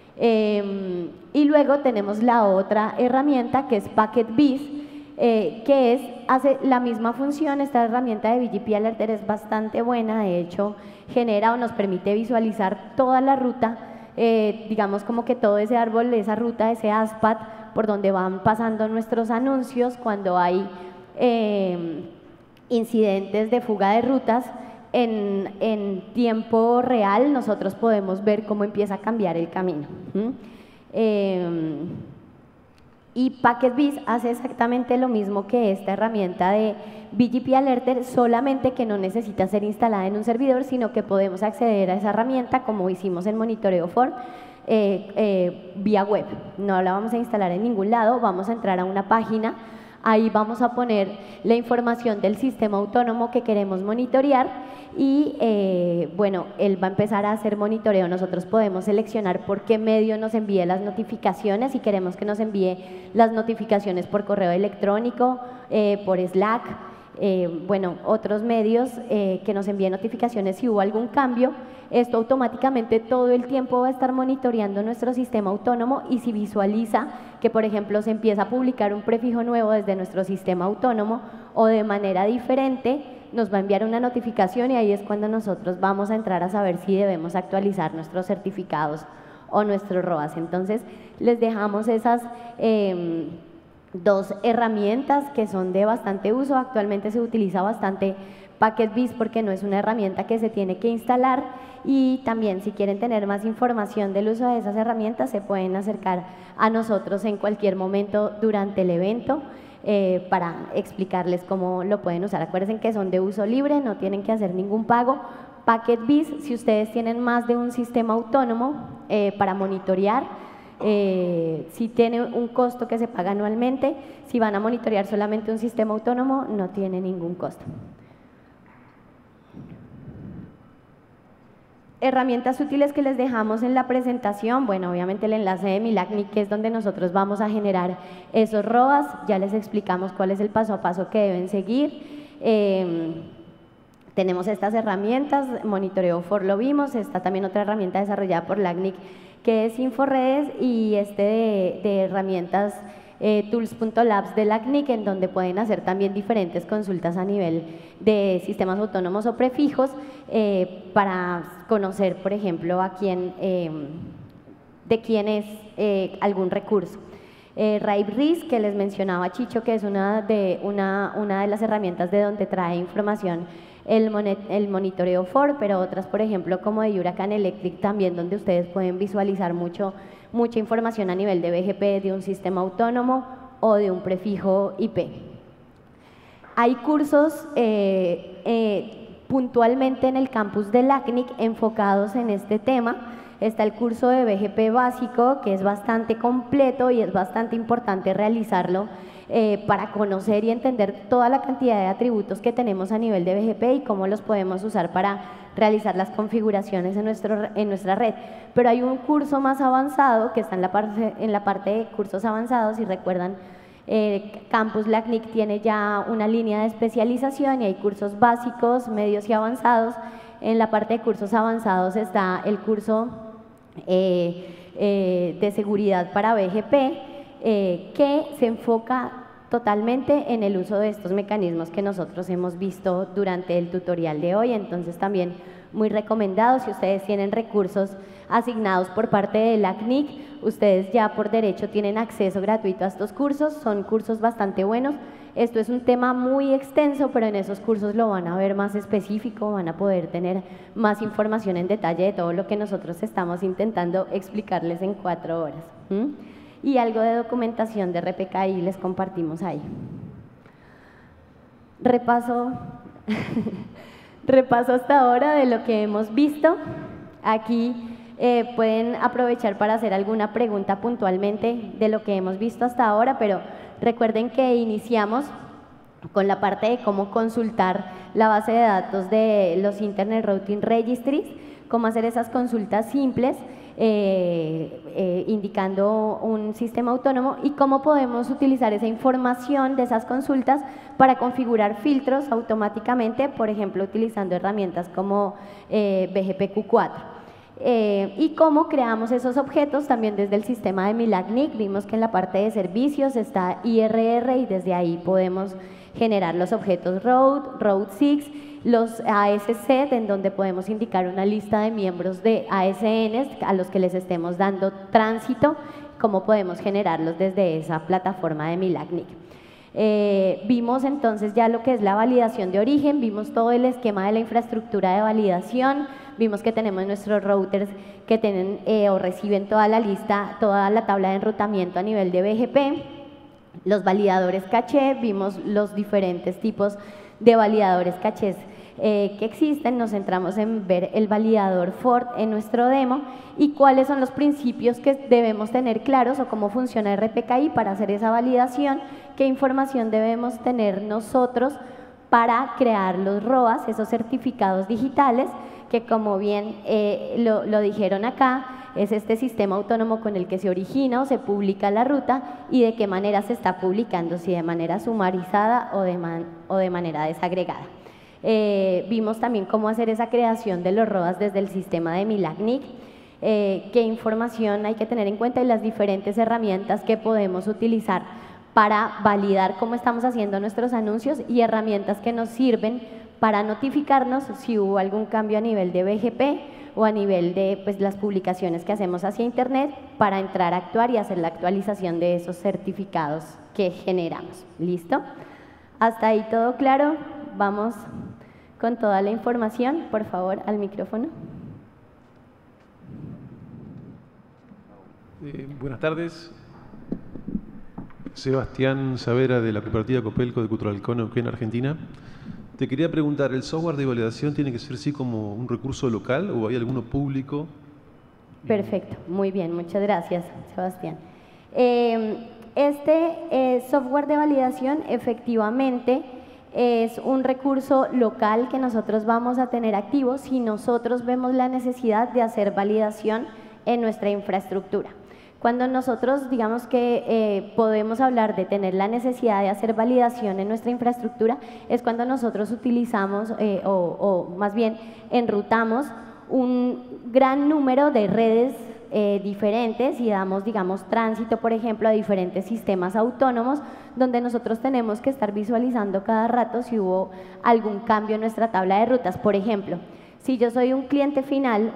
Y luego tenemos la otra herramienta que es PacketBees, hace la misma función. Esta herramienta de BGP Alerter es bastante buena, de hecho genera o nos permite visualizar toda la ruta, digamos como que todo ese árbol, esa ruta, ese ASPAT por donde van pasando nuestros anuncios. Cuando hay incidentes de fuga de rutas, en tiempo real nosotros podemos ver cómo empieza a cambiar el camino. Y PacketBiz hace exactamente lo mismo que esta herramienta de BGP Alerter, solamente que no necesita ser instalada en un servidor, sino que podemos acceder a esa herramienta como hicimos en Monitoreo For vía web. No la vamos a instalar en ningún lado, vamos a entrar a una página, ahí vamos a poner la información del sistema autónomo que queremos monitorear y bueno, él va a empezar a hacer monitoreo. Nosotros podemos seleccionar por qué medio nos envíe las notificaciones, si queremos que nos envíe las notificaciones por correo electrónico, por Slack, bueno, otros medios que nos envíen notificaciones si hubo algún cambio. Esto automáticamente todo el tiempo va a estar monitoreando nuestro sistema autónomo y si visualiza que, por ejemplo, se empieza a publicar un prefijo nuevo desde nuestro sistema autónomo o de manera diferente, nos va a enviar una notificación y ahí es cuando nosotros vamos a entrar a saber si debemos actualizar nuestros certificados o nuestros ROAS. Entonces, les dejamos esas dos herramientas que son de bastante uso. Actualmente se utiliza bastante PacketBiz porque no es una herramienta que se tiene que instalar, y también si quieren tener más información del uso de esas herramientas se pueden acercar a nosotros en cualquier momento durante el evento para explicarles cómo lo pueden usar. Acuérdense que son de uso libre, no tienen que hacer ningún pago. PacketBiz, si ustedes tienen más de un sistema autónomo para monitorear, si tiene un costo que se paga anualmente. Si van a monitorear solamente un sistema autónomo, no tiene ningún costo. Herramientas útiles que les dejamos en la presentación, bueno, obviamente el enlace de MiLACNIC, que es donde nosotros vamos a generar esos ROAS, ya les explicamos cuál es el paso a paso que deben seguir. Tenemos estas herramientas, Monitoreo For lo vimos, está también otra herramienta desarrollada por LACNIC que es Inforedes, y de herramientas tools.labs de LACNIC, en donde pueden hacer también diferentes consultas a nivel de sistemas autónomos o prefijos para conocer, por ejemplo, de quién es algún recurso. RipeRIS, que les mencionaba Chicho, que es una de las herramientas de donde trae información el Monitoreo For, pero otras, por ejemplo, como de Huracán Electric también, donde ustedes pueden visualizar mucha información a nivel de BGP de un sistema autónomo o de un prefijo IP. Hay cursos puntualmente en el campus de LACNIC enfocados en este tema. Está el curso de BGP básico, que es bastante completo y es bastante importante realizarlo para conocer y entender toda la cantidad de atributos que tenemos a nivel de BGP y cómo los podemos usar para realizar las configuraciones en nuestra red. Pero hay un curso más avanzado que está en la parte de cursos avanzados. Si recuerdan, Campus LACNIC tiene ya una línea de especialización y hay cursos básicos, medios y avanzados. En la parte de cursos avanzados está el curso de seguridad para BGP, que se enfoca totalmente en el uso de estos mecanismos que nosotros hemos visto durante el tutorial de hoy. Entonces también muy recomendado. Si ustedes tienen recursos asignados por parte de LACNIC, ustedes ya por derecho tienen acceso gratuito a estos cursos. Son cursos bastante buenos. Esto es un tema muy extenso, pero en esos cursos lo van a ver más específico, van a poder tener más información en detalle de todo lo que nosotros estamos intentando explicarles en 4 horas. Y algo de documentación de RPKI les compartimos ahí. Repaso hasta ahora de lo que hemos visto. Aquí pueden aprovechar para hacer alguna pregunta puntualmente de lo que hemos visto hasta ahora, pero recuerden que iniciamos con la parte de cómo consultar la base de datos de los Internet Routing Registries, cómo hacer esas consultas simples, indicando un sistema autónomo, y cómo podemos utilizar esa información de esas consultas para configurar filtros automáticamente, por ejemplo, utilizando herramientas como BGP-Q4. Y cómo creamos esos objetos también desde el sistema de MiLACNIC. Vimos que en la parte de servicios está IRR y desde ahí podemos generar los objetos Route 6, los ASC, en donde podemos indicar una lista de miembros de ASNs a los que les estemos dando tránsito, cómo podemos generarlos desde esa plataforma de MiLACNIC. Vimos entonces ya lo que es la validación de origen, vimos todo el esquema de la infraestructura de validación, vimos que tenemos nuestros routers que tienen o reciben toda la lista, toda la tabla de enrutamiento a nivel de BGP. Los validadores caché, vimos los diferentes tipos de validadores cachés que existen, nos centramos en ver el validador Ford en nuestro demo y cuáles son los principios que debemos tener claros o cómo funciona RPKI para hacer esa validación, qué información debemos tener nosotros para crear los ROAS, esos certificados digitales, que como bien lo dijeron acá, es este sistema autónomo con el que se origina o se publica la ruta y de qué manera se está publicando, si de manera sumarizada o de manera desagregada. Vimos también cómo hacer esa creación de los ROAS desde el sistema de MILACNIC, qué información hay que tener en cuenta y las diferentes herramientas que podemos utilizar para validar cómo estamos haciendo nuestros anuncios y herramientas que nos sirven para notificarnos si hubo algún cambio a nivel de BGP o a nivel de pues, las publicaciones que hacemos hacia Internet para entrar a actuar y hacer la actualización de esos certificados que generamos. ¿Listo? ¿Hasta ahí todo claro? Vamos con toda la información, por favor, al micrófono.
Buenas tardes. Sebastián Savera, de la cooperativa Copelco de Cutralcó, en Argentina. Te quería preguntar, ¿el software de validación tiene que ser sí como un recurso local o hay alguno público?
Perfecto, muy bien, muchas gracias, Sebastián. Este software de validación efectivamente es un recurso local que nosotros vamos a tener activo si nosotros vemos la necesidad de hacer validación en nuestra infraestructura. Cuando nosotros digamos que podemos hablar de tener la necesidad de hacer validación en nuestra infraestructura es cuando nosotros utilizamos o más bien enrutamos un gran número de redes diferentes y damos, digamos, tránsito, por ejemplo, a diferentes sistemas autónomos donde nosotros tenemos que estar visualizando cada rato si hubo algún cambio en nuestra tabla de rutas. Por ejemplo, si yo soy un cliente final,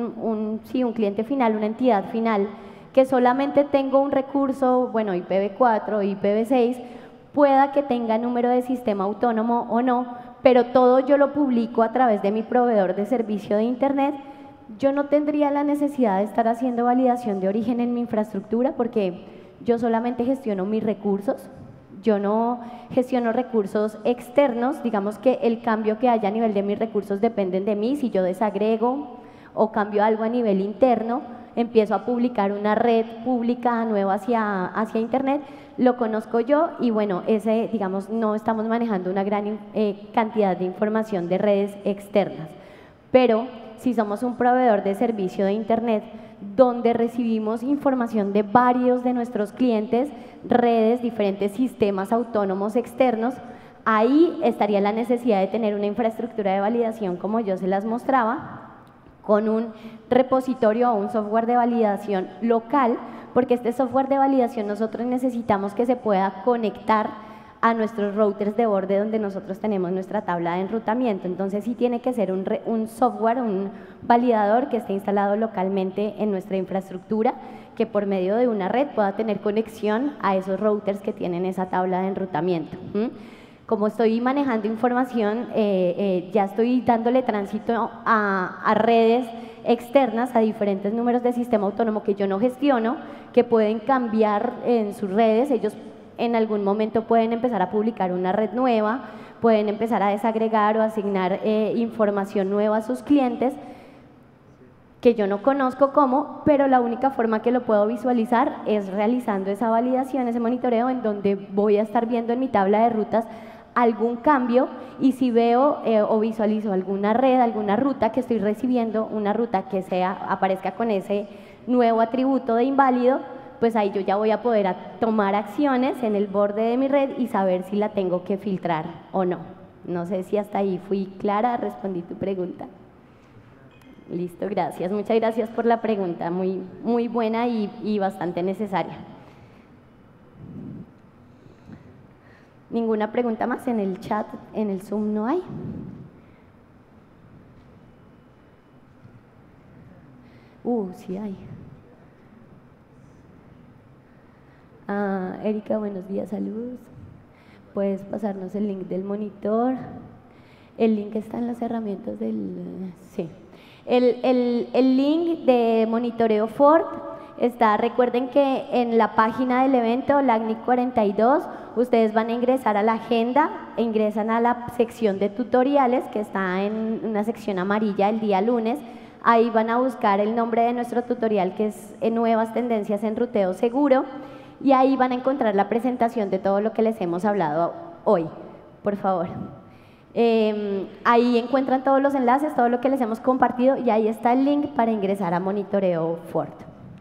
un cliente final, una entidad final, que solamente tengo un recurso, bueno, IPv4, IPv6, pueda que tenga número de sistema autónomo o no, pero todo yo lo publico a través de mi proveedor de servicio de Internet, yo no tendría la necesidad de estar haciendo validación de origen en mi infraestructura porque yo solamente gestiono mis recursos, yo no gestiono recursos externos, digamos que el cambio que haya a nivel de mis recursos dependen de mí, si yo desagrego o cambio algo a nivel interno, empiezo a publicar una red pública nueva hacia Internet, lo conozco yo y bueno, digamos, no estamos manejando una gran cantidad de información de redes externas. Pero si somos un proveedor de servicio de Internet donde recibimos información de varios de nuestros clientes, redes, diferentes sistemas autónomos externos, ahí estaría la necesidad de tener una infraestructura de validación como yo se las mostraba, con un repositorio o un software de validación local, porque este software de validación nosotros necesitamos que se pueda conectar a nuestros routers de borde donde nosotros tenemos nuestra tabla de enrutamiento. Entonces sí tiene que ser un software, un validador que esté instalado localmente en nuestra infraestructura, que por medio de una red pueda tener conexión a esos routers que tienen esa tabla de enrutamiento. Como estoy manejando información, ya estoy dándole tránsito a redes externas, a diferentes números de sistema autónomo que yo no gestiono, que pueden cambiar en sus redes. Ellos en algún momento pueden empezar a publicar una red nueva, pueden empezar a desagregar o asignar información nueva a sus clientes que yo no conozco cómo, pero la única forma que lo puedo visualizar es realizando esa validación, ese monitoreo en donde voy a estar viendo en mi tabla de rutas algún cambio y si veo o visualizo alguna red, alguna ruta que estoy recibiendo, una ruta que aparezca con ese nuevo atributo de inválido, pues ahí yo ya voy a poder tomar acciones en el borde de mi red y saber si la tengo que filtrar o no. No sé si hasta ahí fui clara, respondí tu pregunta. Listo, gracias. Muchas gracias por la pregunta, muy buena y bastante necesaria. ¿Ninguna pregunta más en el chat, en el Zoom no hay? Sí hay. Erika, buenos días, saludos. Puedes pasarnos el link del monitor. El link está en las herramientas del... Sí. El link de monitoreo Ford Recuerden que en la página del evento, LACNIC 42, ustedes van a ingresar a la agenda, ingresan a la sección de tutoriales, que está en una sección amarilla el día lunes. Ahí van a buscar el nombre de nuestro tutorial, que es Nuevas Tendencias en Ruteo Seguro, y ahí van a encontrar la presentación de todo lo que les hemos hablado hoy, por favor. Ahí encuentran todos los enlaces, todo lo que les hemos compartido, y ahí está el link para ingresar a Monitoreo Ford.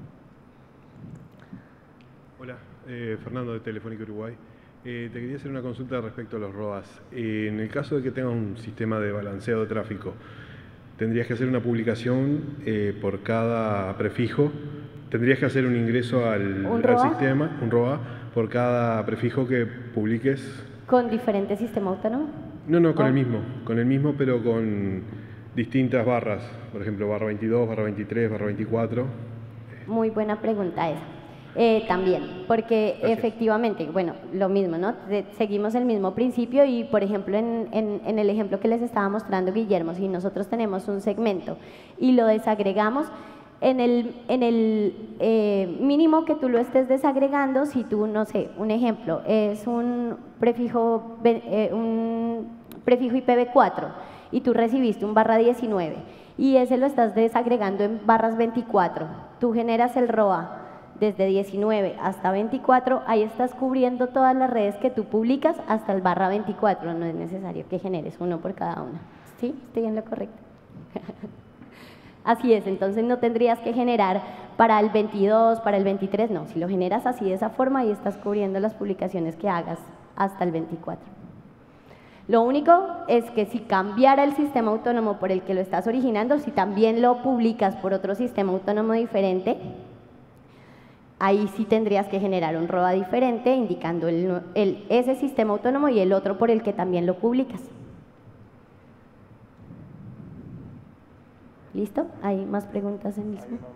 Hola, Fernando de Telefónica Uruguay. Te quería hacer una consulta respecto a los ROAS. En el caso de que tengas un sistema de balanceo de tráfico, ¿tendrías que hacer una publicación por cada prefijo? ¿Tendrías que hacer un ingreso al sistema, un ROA, por cada prefijo que publiques?
¿Con diferente sistema autónomo?
No, con el mismo, pero con distintas barras. Por ejemplo, barra 22, barra 23, barra 24.
Muy buena pregunta esa. También, porque
Gracias.
Efectivamente, bueno, lo mismo, ¿no? Seguimos el mismo principio y, por ejemplo, en el ejemplo que les estaba mostrando Guillermo, si nosotros tenemos un segmento y lo desagregamos, en el mínimo que tú lo estés desagregando, si tú, no sé, un ejemplo, es un prefijo IPv4 y tú recibiste un barra 19 y ese lo estás desagregando en barras 24, tú generas el ROA desde 19 hasta 24, ahí estás cubriendo todas las redes que tú publicas hasta el barra 24, no es necesario que generes uno por cada una. ¿Sí? ¿Estoy en lo correcto? Así es, entonces no tendrías que generar para el 22, para el 23, no, si lo generas así de esa forma, ahí estás cubriendo las publicaciones que hagas hasta el 24. Lo único es que si cambiara el sistema autónomo por el que lo estás originando, si también lo publicas por otro sistema autónomo diferente, ahí sí tendrías que generar un ROA diferente indicando ese sistema autónomo y el otro por el que también lo publicas. ¿Listo? ¿Hay más preguntas en el Zoom?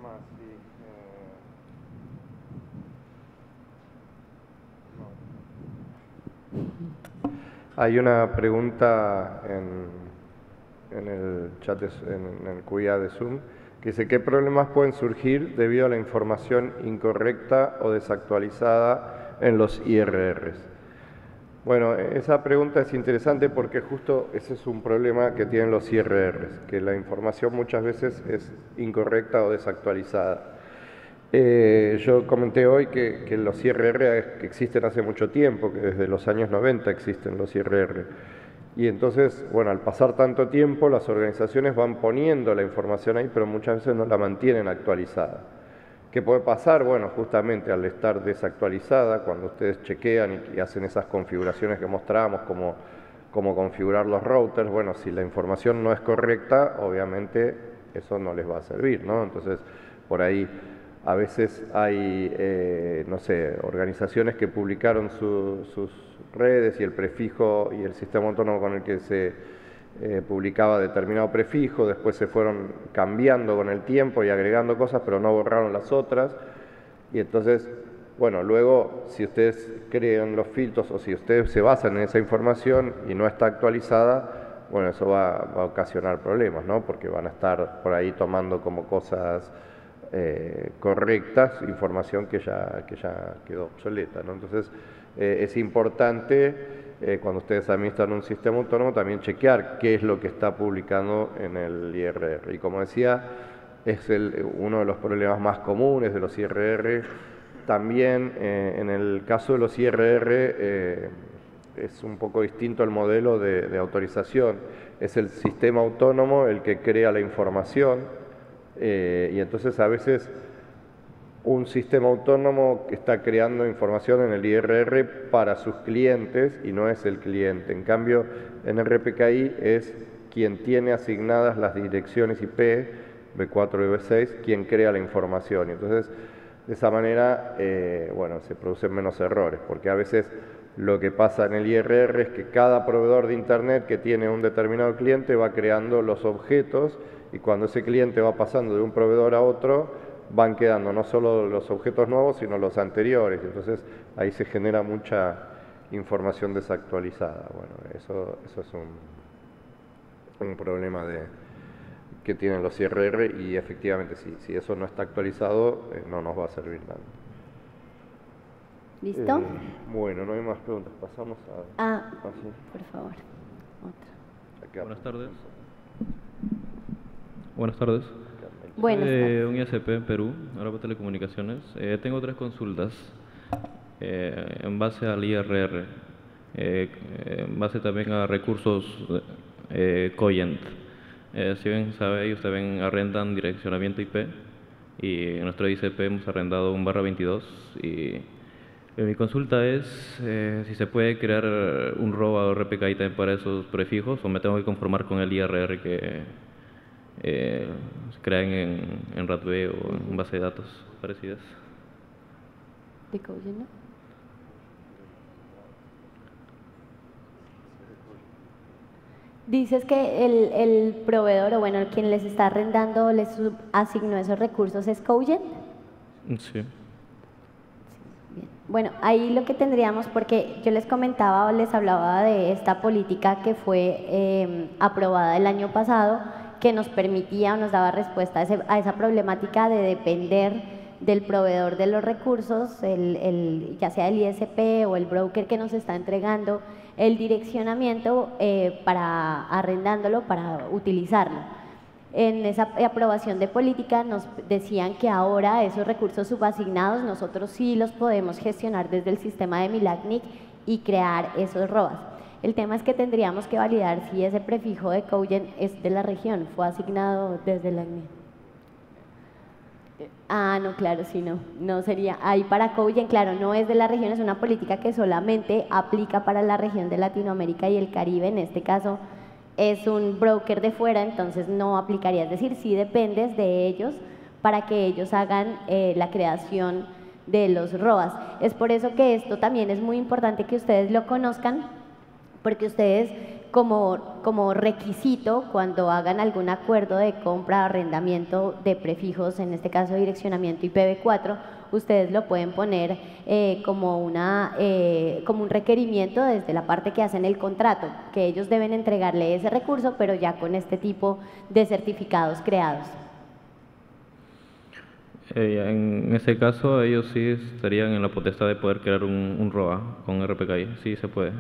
Hay una pregunta en el chat, en el QIA de Zoom, que dice: ¿qué problemas pueden surgir debido a la información incorrecta o desactualizada en los IRRs? Bueno, esa pregunta es interesante porque justo ese es un problema que tienen los IRRs, que la información muchas veces es incorrecta o desactualizada. Yo comenté hoy que los IRR que existen hace mucho tiempo, que desde los años 90 existen los IRR. Y entonces, bueno, al pasar tanto tiempo, las organizaciones van poniendo la información ahí, pero muchas veces no la mantienen actualizada. ¿Qué puede pasar? Bueno, justamente al estar desactualizada, cuando ustedes chequean y hacen esas configuraciones que mostramos, como configurar los routers, bueno, si la información no es correcta, obviamente eso no les va a servir, ¿no? Entonces, por ahí a veces hay, no sé, organizaciones que publicaron sus redes y el prefijo y el sistema autónomo con el que se publicaba determinado prefijo, después se fueron cambiando con el tiempo y agregando cosas, pero no borraron las otras. Y entonces, bueno, luego si ustedes crean los filtros o si ustedes se basan en esa información y no está actualizada, bueno, eso va a ocasionar problemas, ¿no? Porque van a estar por ahí tomando como cosas correctas, información que ya quedó obsoleta, ¿no? Entonces, es importante cuando ustedes administran un sistema autónomo también chequear qué es lo que está publicando en el IRR. Y como decía, es uno de los problemas más comunes de los IRR. También en el caso de los IRR es un poco distinto el modelo de autorización. Es el sistema autónomo el que crea la información y entonces a veces un sistema autónomo que está creando información en el IRR para sus clientes y no es el cliente. En cambio, en el RPKI es quien tiene asignadas las direcciones IP, B4 y B6, quien crea la información. Y entonces, de esa manera, bueno, se producen menos errores, porque a veces lo que pasa en el IRR es que cada proveedor de Internet que tiene un determinado cliente va creando los objetos y cuando ese cliente va pasando de un proveedor a otro, van quedando no solo los objetos nuevos, sino los anteriores. Entonces, ahí se genera mucha información desactualizada. Bueno, eso es un problema que tienen los IRR y efectivamente si eso no está actualizado no nos va a servir nada.
¿Listo?
Bueno, no hay más preguntas. Pasamos a...
Sí. Por favor. Otra.
Acá.
Buenas tardes. Buenas tardes.
Buenas tardes.
Un ISP en Perú, ahora por telecomunicaciones. Tengo 3 consultas en base al IRR, en base también a recursos Cogent. Si bien sabe, ustedes arrendan direccionamiento IP y en nuestro ISP hemos arrendado un /22 y mi consulta es si se puede crear un ROA o RPKI también para esos prefijos o me tengo que conformar con el IRR que se crean en RATB o en base de datos parecidas.
¿De Cogent, no? Dices que el proveedor, o bueno, quien les está arrendando, les asignó esos recursos, ¿es Cogent?
Sí.
Bien. Bueno, ahí lo que tendríamos, porque yo les comentaba o les hablaba de esta política que fue aprobada el año pasado, que nos permitía o nos daba respuesta a esa problemática de depender del proveedor de los recursos, ya sea el ISP o el broker que nos está entregando el direccionamiento para arrendándolo, para utilizarlo. En esa aprobación de política nos decían que ahora esos recursos subasignados nosotros sí los podemos gestionar desde el sistema de MILACNIC y crear esos ROAS. El tema es que tendríamos que validar si ese prefijo de Cogent es de la región, fue asignado desde la ACNIC. No, claro, sí, no sería. Ahí para Cogent, claro, no es de la región, es una política que solamente aplica para la región de Latinoamérica y el Caribe. En este caso es un broker de fuera, entonces no aplicaría. Es decir, sí dependes de ellos para que ellos hagan la creación de los ROAS. Es por eso que esto también es muy importante que ustedes lo conozcan, porque ustedes como requisito cuando hagan algún acuerdo de compra o arrendamiento de prefijos, en este caso direccionamiento IPv4, ustedes lo pueden poner como un requerimiento desde la parte que hacen el contrato, que ellos deben entregarle ese recurso, pero ya con este tipo de certificados creados.
En ese caso, ellos sí estarían en la potestad de poder crear un ROA con RPKI, sí se puede.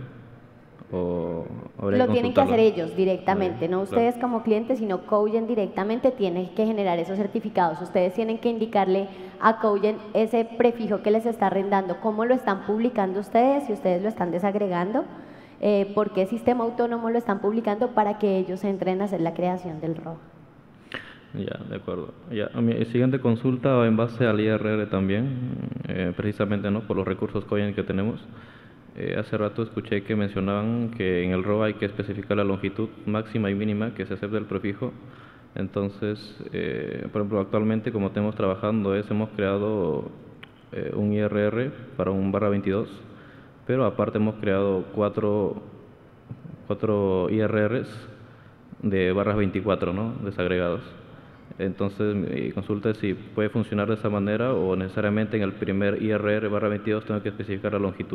Lo tienen que hacer ellos directamente, no ustedes como clientes, sino Cogent directamente tiene que generar esos certificados. Ustedes tienen que indicarle a Cogent ese prefijo que les está arrendando, cómo lo están publicando ustedes, si ustedes lo están desagregando, por qué sistema autónomo lo están publicando para que ellos entren a hacer la creación del ROA.
Ya, de acuerdo. Ya, mi siguiente consulta va en base al IRR también, precisamente ¿no? por los recursos Cogent que tenemos. Hace rato escuché que mencionaban que en el ROA hay que especificar la longitud máxima y mínima que se acepta el prefijo. Entonces, por ejemplo, actualmente como tenemos trabajando hemos creado un IRR para un /22, pero aparte hemos creado cuatro IRRs de /24, ¿no? Desagregados. Entonces, mi consulta es si puede funcionar de esa manera o necesariamente en el primer IRR /22 tengo que especificar la longitud.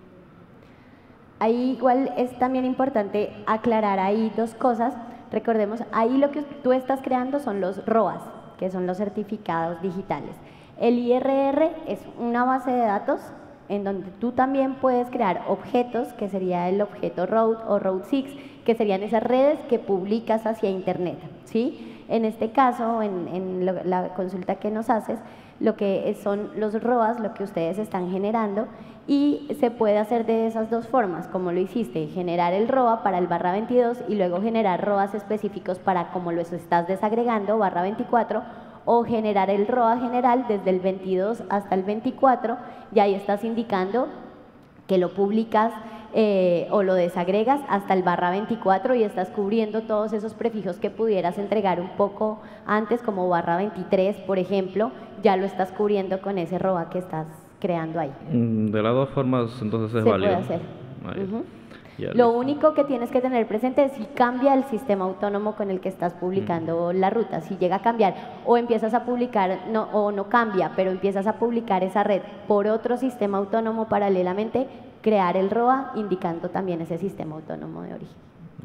Ahí igual es también importante aclarar ahí dos cosas. Recordemos, ahí lo que tú estás creando son los ROAS, que son los certificados digitales. El IRR es una base de datos en donde tú también puedes crear objetos, que sería el objeto road o road 6, que serían esas redes que publicas hacia internet, ¿sí? En este caso, en la consulta que nos haces, lo que son los ROAS, lo que ustedes están generando, y se puede hacer de esas dos formas, como lo hiciste, generar el ROA para el /22 y luego generar ROAS específicos para como los estás desagregando, /24, o generar el ROA general desde el 22 hasta el 24, y ahí estás indicando que lo publicas o lo desagregas hasta el /24 y estás cubriendo todos esos prefijos que pudieras entregar un poco antes, como /23, por ejemplo, ya lo estás cubriendo con ese ROA que estás creando ahí.
De las dos formas, entonces es válido.
Se puede hacer. Lo único que tienes que tener presente es si cambia el sistema autónomo con el que estás publicando la ruta. Si llega a cambiar o empiezas a publicar, o no cambia, pero empiezas a publicar esa red por otro sistema autónomo paralelamente, crear el ROA indicando también ese sistema autónomo de origen.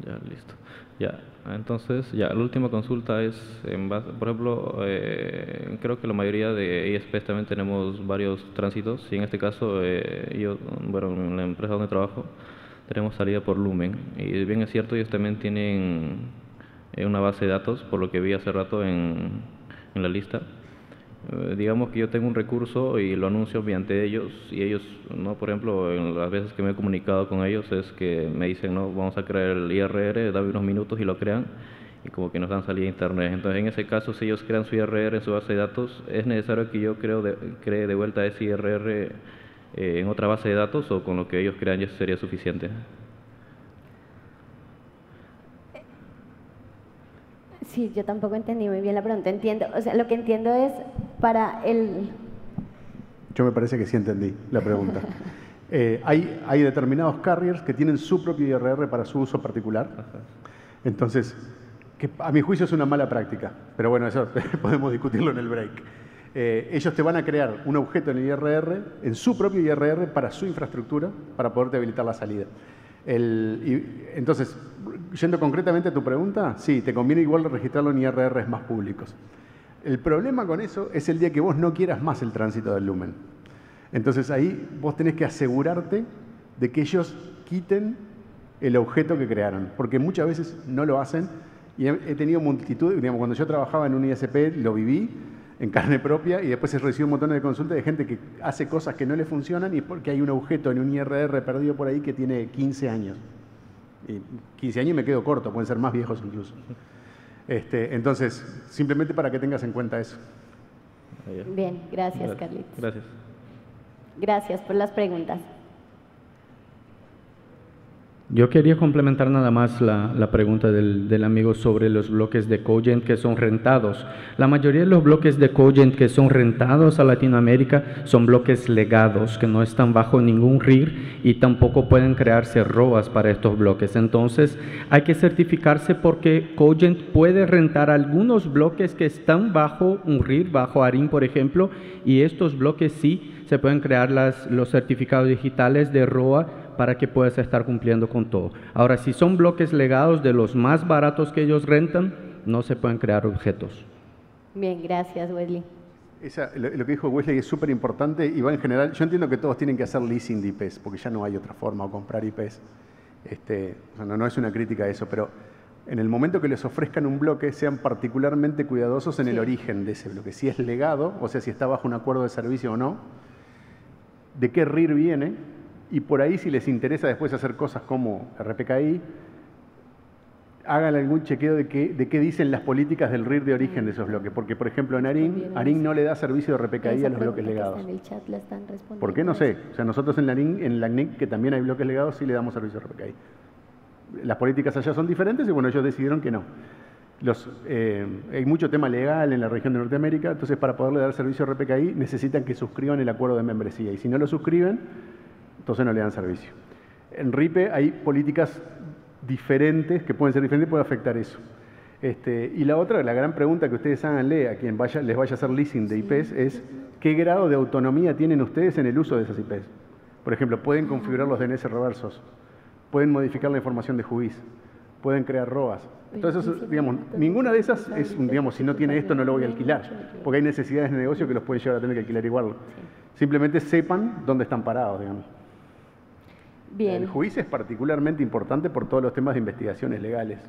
Ya, listo. Ya, entonces, ya, la última consulta es, en base, por ejemplo, creo que la mayoría de ISPs también tenemos varios tránsitos, y en este caso, yo, bueno, en la empresa donde trabajo, tenemos salida por Lumen, y bien es cierto, ellos también tienen una base de datos, por lo que vi hace rato en la lista. Digamos que yo tengo un recurso y lo anuncio mediante ellos, y ellos, ¿no? Por ejemplo, en las veces que me he comunicado con ellos es que me dicen, no, vamos a crear el IRR, dame unos minutos y lo crean, y como que nos dan salida a internet. Entonces, en ese caso, si ellos crean su IRR en su base de datos, ¿es necesario que yo cree de vuelta ese IRR en otra base de datos, o con lo que ellos crean ya sería suficiente?
Sí, yo tampoco entendí muy bien la pregunta. Entiendo, o sea, lo que entiendo es para el...
Yo me parece que sí entendí la pregunta. Hay determinados carriers que tienen su propio IRR para su uso particular. Entonces, que a mi juicio es una mala práctica, pero bueno, eso podemos discutirlo en el break. Ellos te van a crear un objeto en el IRR, en su propio IRR, para su infraestructura, para poderte habilitar la salida. Entonces, yendo concretamente a tu pregunta, sí, te conviene igual registrarlo en IRRs más públicos. El problema con eso es el día que vos no quieras más el tránsito del Lumen. Entonces ahí vos tenés que asegurarte de que ellos quiten el objeto que crearon, porque muchas veces no lo hacen, y he tenido multitud, digamos, cuando yo trabajaba en un ISP lo viví en carne propia, y después he recibido un montón de consultas de gente que hace cosas que no le funcionan y porque hay un objeto en un IRR perdido por ahí que tiene 15 años. Y 15 años me quedo corto, pueden ser más viejos incluso. Entonces, simplemente para que tengas en cuenta eso.
Bien, gracias, Carlitos.
Gracias.
Gracias por las preguntas.
Yo quería complementar nada más la pregunta del amigo sobre los bloques de Cogent que son rentados. La mayoría de los bloques de Cogent que son rentados a Latinoamérica son bloques legados, que no están bajo ningún RIR y tampoco pueden crearse ROAs para estos bloques. Entonces, hay que certificarse porque Cogent puede rentar algunos bloques que están bajo un RIR, bajo ARIN, por ejemplo, y estos bloques sí se pueden crear los certificados digitales de ROA para que puedas estar cumpliendo con todo. Ahora, si son bloques legados de los más baratos que ellos rentan, no se pueden crear objetos.
Bien, gracias, Wesley.
Lo que dijo Wesley es súper importante y va en general. Yo entiendo que todos tienen que hacer leasing de IPs, porque ya no hay otra forma de comprar IPs. No es una crítica a eso, pero en el momento que les ofrezcan un bloque, sean particularmente cuidadosos en el origen de ese bloque. Si es legado, o sea, si está bajo un acuerdo de servicio o no, de qué RIR viene. Y por ahí, si les interesa después hacer cosas como RPKI, hagan algún chequeo de qué dicen las políticas del RIR de origen de esos bloques. Porque, por ejemplo, en ARIN no le da servicio de RPKI a los bloques legados.
En el chat la están respondiendo.
¿Por qué? No sé. O sea, nosotros en la CNIC, que también hay bloques legados, sí le damos servicio de RPKI. Las políticas allá son diferentes y bueno, ellos decidieron que no. Hay mucho tema legal en la región de Norteamérica, entonces para poderle dar servicio a RPKI necesitan que suscriban el acuerdo de membresía. Y si no lo suscriben, entonces no le dan servicio. En RIPE hay políticas diferentes, que pueden ser diferentes y puede afectar eso. Y la otra, la gran pregunta que ustedes háganle a quien les vaya a hacer leasing de IPs es ¿qué grado de autonomía tienen ustedes en el uso de esas IPs? Por ejemplo, pueden configurar los DNS reversos, pueden modificar la información de JUIS, pueden crear ROAs. Entonces, digamos, ninguna de esas es, digamos, si no tiene esto no lo voy a alquilar, porque hay necesidades de negocio que los pueden llevar a tener que alquilar igual. Simplemente sepan dónde están parados, digamos.
Bien.
El juicio es particularmente importante por todos los temas de investigaciones legales.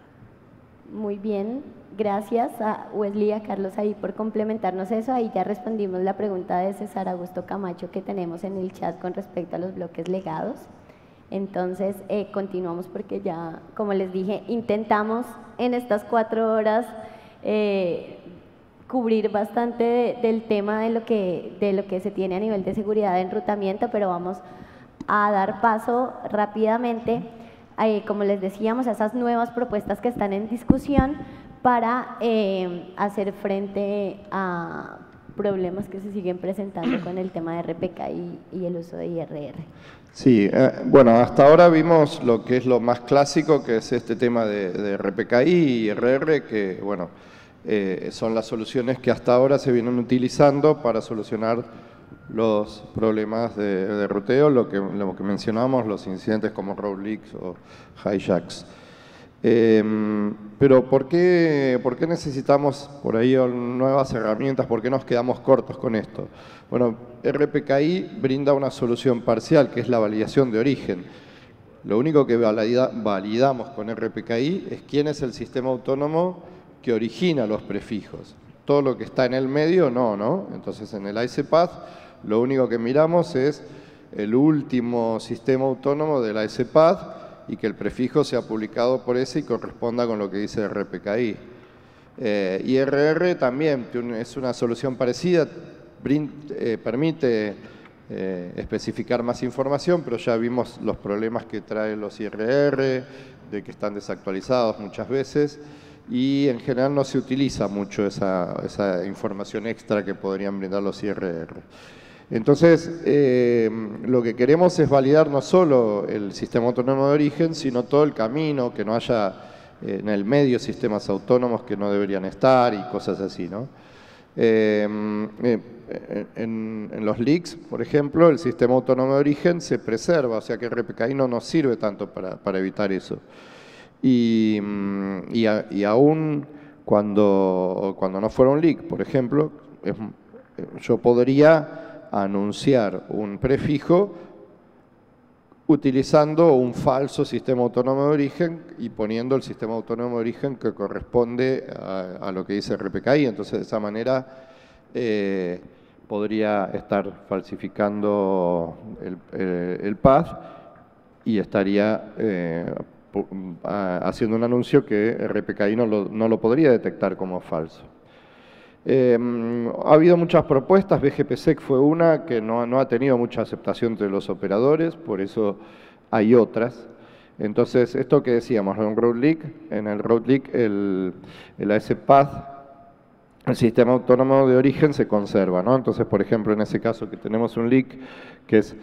Muy bien, gracias a Wesley y a Carlos ahí por complementarnos eso. Ahí ya respondimos la pregunta de César Augusto Camacho que tenemos en el chat con respecto a los bloques legados. Entonces, continuamos porque ya, como les dije, intentamos en estas 4 horas cubrir bastante del tema de lo que se tiene a nivel de seguridad de enrutamiento, pero vamos a dar paso rápidamente, como les decíamos, a esas nuevas propuestas que están en discusión para hacer frente a problemas que se siguen presentando con el tema de RPKI y el uso de IRR.
Sí, bueno, hasta ahora vimos lo que es lo más clásico, que es este tema de RPKI y IRR, que bueno, son las soluciones que hasta ahora se vienen utilizando para solucionar los problemas de ruteo, lo que mencionamos, los incidentes como rogue leaks o hijacks. Pero ¿por qué necesitamos por ahí nuevas herramientas? ¿Por qué nos quedamos cortos con esto? Bueno, RPKI brinda una solución parcial, que es la validación de origen. Lo único que validamos con RPKI es quién es el sistema autónomo que origina los prefijos. Todo lo que está en el medio, no. Entonces, en el ICPath, lo único que miramos es el último sistema autónomo del ICPath y que el prefijo sea publicado por ese y corresponda con lo que dice RPKI. IRR también es una solución parecida, permite especificar más información, pero ya vimos los problemas que traen los IRR, de que están desactualizados muchas veces, y en general no se utiliza mucho esa información extra que podrían brindar los IRR. Entonces, lo que queremos es validar no solo el sistema autónomo de origen, sino todo el camino, que no haya en el medio sistemas autónomos que no deberían estar y cosas así, ¿no? En los leaks, por ejemplo, el sistema autónomo de origen se preserva, o sea que RPKI no nos sirve tanto para evitar eso. Y aún cuando no fuera un leak, por ejemplo, yo podría anunciar un prefijo utilizando un falso sistema autónomo de origen y poniendo el sistema autónomo de origen que corresponde a lo que dice RPKI. Entonces, de esa manera podría estar falsificando el path y estaría haciendo un anuncio que RPKI no lo podría detectar como falso. Ha habido muchas propuestas, BGPSEC fue una que no ha tenido mucha aceptación entre los operadores, por eso hay otras. Entonces, esto que decíamos, en el road leak el ASPath, el sistema autónomo de origen se conserva, ¿no? Entonces, por ejemplo, en ese caso que tenemos un leak, que es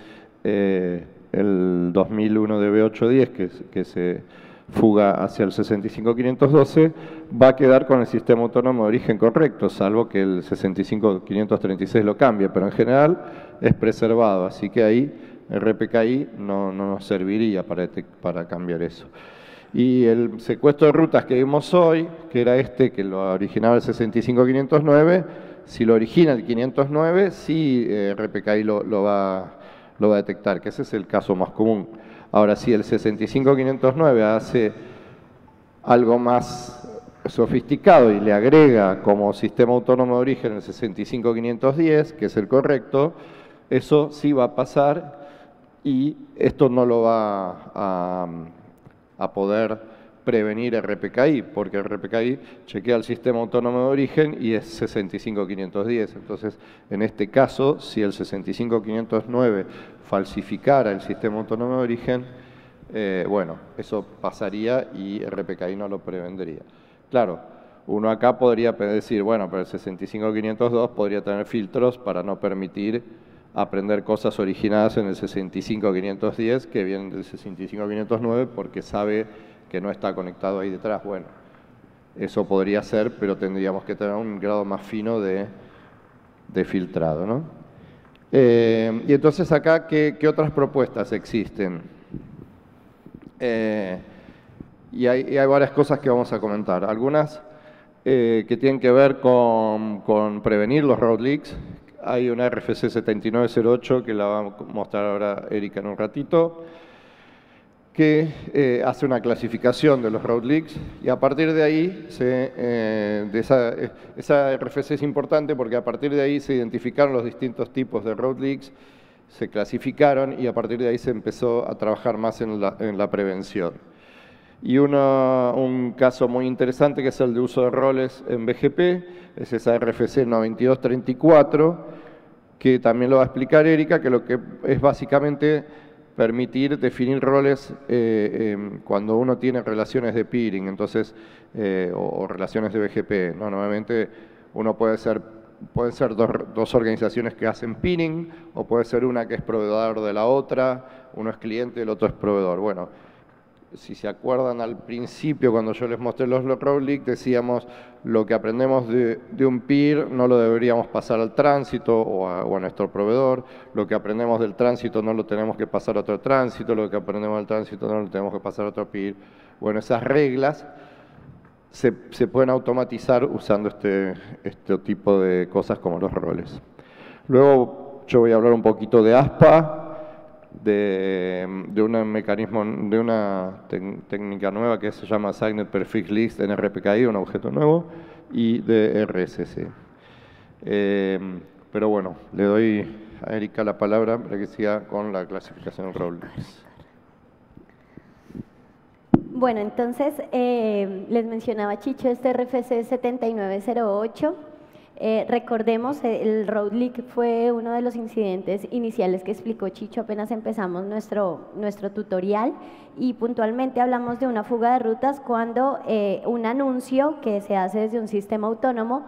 el 2001 de B810, que se fuga hacia el 65512, va a quedar con el sistema autónomo de origen correcto, salvo que el 65536 lo cambie, pero en general es preservado, así que ahí el RPKI no nos serviría para cambiar eso. Y el secuestro de rutas que vimos hoy, que era que lo originaba el 65509, si lo origina el 509, sí RPKI lo va a detectar, que ese es el caso más común. Ahora, si el 65509 hace algo más sofisticado y le agrega como sistema autónomo de origen el 65510, que es el correcto, eso sí va a pasar y esto no lo va a poder prevenir RPKI, porque RPKI chequea el sistema autónomo de origen y es 65510. Entonces, en este caso, si el 65509 falsificara el sistema autónomo de origen, bueno, eso pasaría y RPKI no lo prevendría. Claro, uno acá podría decir, bueno, pero el 65502 podría tener filtros para no permitir aprender cosas originadas en el 65510 que vienen del 65509 porque sabe que no está conectado ahí detrás. Bueno, eso podría ser, pero tendríamos que tener un grado más fino de filtrado, ¿no? Y entonces acá, ¿qué otras propuestas existen? Y hay varias cosas que vamos a comentar. Algunas que tienen que ver con prevenir los road leaks. Hay una RFC 7908 que la va a mostrar ahora Erika en un ratito, que hace una clasificación de los road leaks y a partir de ahí, esa RFC es importante porque a partir de ahí se identificaron los distintos tipos de road leaks, se clasificaron y a partir de ahí se empezó a trabajar más en la prevención. Y un caso muy interesante que es el de uso de roles en BGP, es esa RFC 9234, que también lo va a explicar Erika, que lo que es básicamente permitir definir roles cuando uno tiene relaciones de peering, entonces, o relaciones de BGP, ¿no? Normalmente uno pueden ser dos organizaciones que hacen peering, o puede ser una que es proveedor de la otra, uno es cliente y el otro es proveedor. Bueno, si se acuerdan al principio, cuando yo les mostré los road leaks, decíamos lo que aprendemos de un peer no lo deberíamos pasar al tránsito o a nuestro proveedor, lo que aprendemos del tránsito no lo tenemos que pasar a otro tránsito, lo que aprendemos del tránsito no lo tenemos que pasar a otro peer. Bueno, esas reglas se pueden automatizar usando este tipo de cosas como los roles. Luego yo voy a hablar un poquito de ASPA, de un mecanismo, de una técnica nueva que se llama Assigned Prefix List en RPKI, un objeto nuevo, y de RSS. Pero bueno, le doy a Erika la palabra para que siga con la clasificación de roles.
Bueno, entonces les mencionaba Chicho este RFC 7908. Recordemos, el road leak fue uno de los incidentes iniciales que explicó Chicho apenas empezamos nuestro tutorial, y puntualmente hablamos de una fuga de rutas cuando un anuncio que se hace desde un sistema autónomo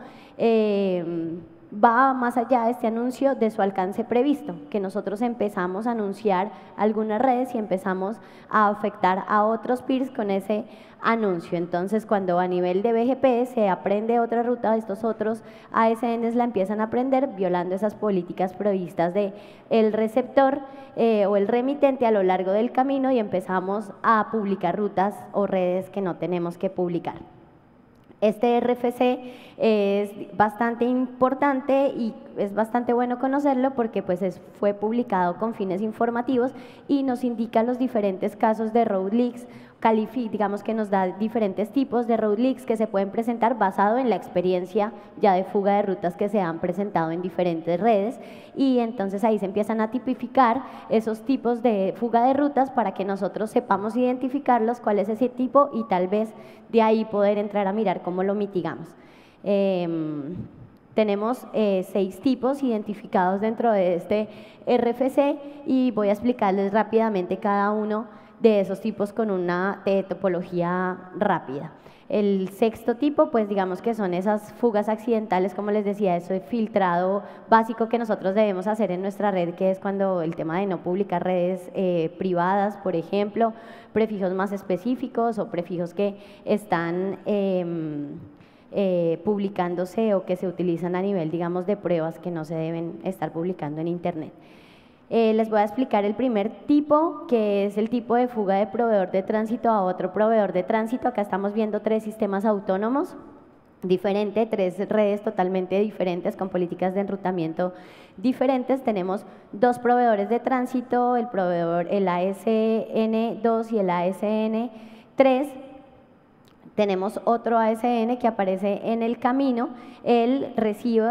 va más allá de este anuncio de su alcance previsto, que nosotros empezamos a anunciar algunas redes y empezamos a afectar a otros peers con ese anuncio. Entonces, cuando a nivel de BGP se aprende otra ruta, estos otros ASNs la empiezan a aprender violando esas políticas previstas de el receptor o el remitente a lo largo del camino, y empezamos a publicar rutas o redes que no tenemos que publicar. Este RFC es bastante importante y es bastante bueno conocerlo porque pues fue publicado con fines informativos y nos indica los diferentes casos de road leaks, digamos que nos da diferentes tipos de road leaks que se pueden presentar basado en la experiencia ya de fuga de rutas que se han presentado en diferentes redes, y entonces ahí se empiezan a tipificar esos tipos de fuga de rutas para que nosotros sepamos identificarlos, cuál es ese tipo, y tal vez de ahí poder entrar a mirar cómo lo mitigamos. Tenemos 6 tipos identificados dentro de este RFC y voy a explicarles rápidamente cada uno de esos tipos con una topología rápida. El sexto tipo, pues digamos que son esas fugas accidentales, como les decía, eso es filtrado básico que nosotros debemos hacer en nuestra red, que es cuando el tema de no publicar redes privadas, por ejemplo, prefijos más específicos o prefijos que están publicándose o que se utilizan a nivel, digamos, de pruebas que no se deben estar publicando en Internet. Les voy a explicar el primer tipo, que es el tipo de fuga de proveedor de tránsito a otro proveedor de tránsito. Acá estamos viendo 3 sistemas autónomos diferentes, 3 redes totalmente diferentes con políticas de enrutamiento diferentes. Tenemos 2 proveedores de tránsito, el ASN2 y el ASN3. Tenemos otro ASN que aparece en el camino. Él recibe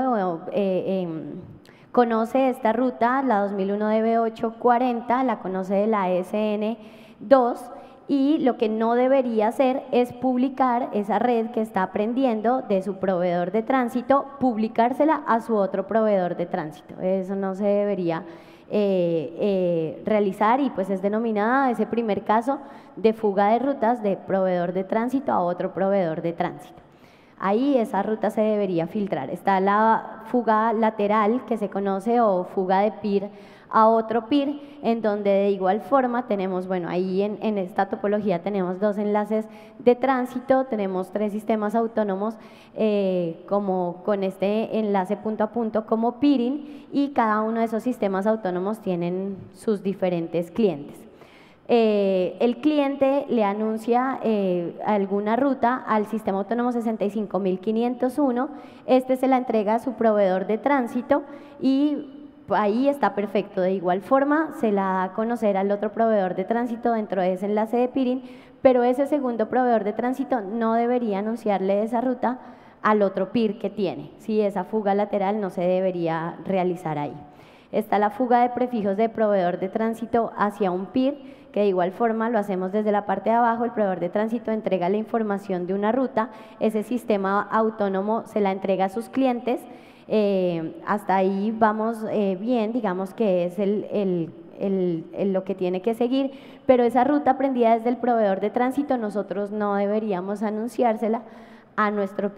conoce esta ruta, la 2001 DB840, la conoce de la ASN2, y lo que no debería hacer es publicar esa red que está aprendiendo de su proveedor de tránsito, publicársela a su otro proveedor de tránsito. Eso no se debería realizar, y pues es denominada ese primer caso de fuga de rutas de proveedor de tránsito a otro proveedor de tránsito. Ahí esa ruta se debería filtrar. Está la fuga lateral, que se conoce, o fuga de peer a otro peer, en donde de igual forma tenemos, bueno, ahí en esta topología tenemos 2 enlaces de tránsito, tenemos 3 sistemas autónomos como con este enlace punto a punto como peering, y cada uno de esos sistemas autónomos tienen sus diferentes clientes. El cliente le anuncia alguna ruta al sistema autónomo 65501, este se la entrega a su proveedor de tránsito y ahí está perfecto. De igual forma se la da a conocer al otro proveedor de tránsito dentro de ese enlace de peering, pero ese segundo proveedor de tránsito no debería anunciarle esa ruta al otro peer que tiene. Si esa fuga lateral no se debería realizar ahí. Está la fuga de prefijos de proveedor de tránsito hacia un peer, que de igual forma lo hacemos desde la parte de abajo. El proveedor de tránsito entrega la información de una ruta, ese sistema autónomo se la entrega a sus clientes. Hasta ahí vamos bien, digamos que es lo que tiene que seguir, pero esa ruta aprendida desde el proveedor de tránsito nosotros no deberíamos anunciársela a nuestro peer.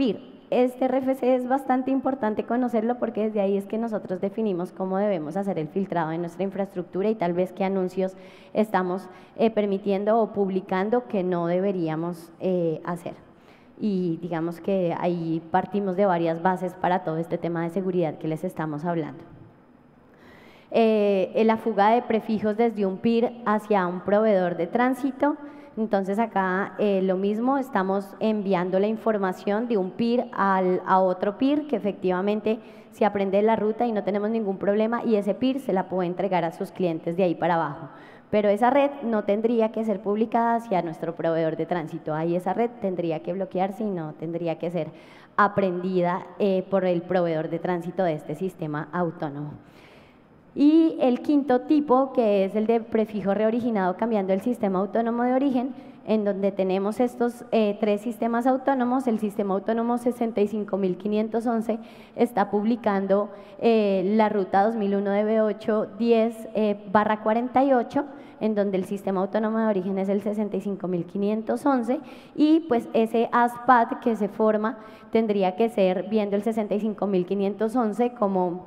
este RFC es bastante importante conocerlo porque desde ahí es que nosotros definimos cómo debemos hacer el filtrado de nuestra infraestructura y tal vez qué anuncios estamos permitiendo o publicando que no deberíamos hacer. Y digamos que ahí partimos de varias bases para todo este tema de seguridad que les estamos hablando. La fuga de prefijos desde un peer hacia un proveedor de tránsito. Entonces acá lo mismo, estamos enviando la información de un peer a otro peer que efectivamente se aprende la ruta y no tenemos ningún problema y ese peer se la puede entregar a sus clientes de ahí para abajo. Pero esa red no tendría que ser publicada hacia nuestro proveedor de tránsito. Ahí esa red tendría que bloquearse y no tendría que ser aprendida por el proveedor de tránsito de este sistema autónomo. Y el quinto tipo, que es el de prefijo reoriginado cambiando el sistema autónomo de origen, en donde tenemos estos tres sistemas autónomos. El sistema autónomo 65511 está publicando la ruta 2001-DB810/48, en donde el sistema autónomo de origen es el 65511 y pues ese ASPAD que se forma tendría que ser viendo el 65511 como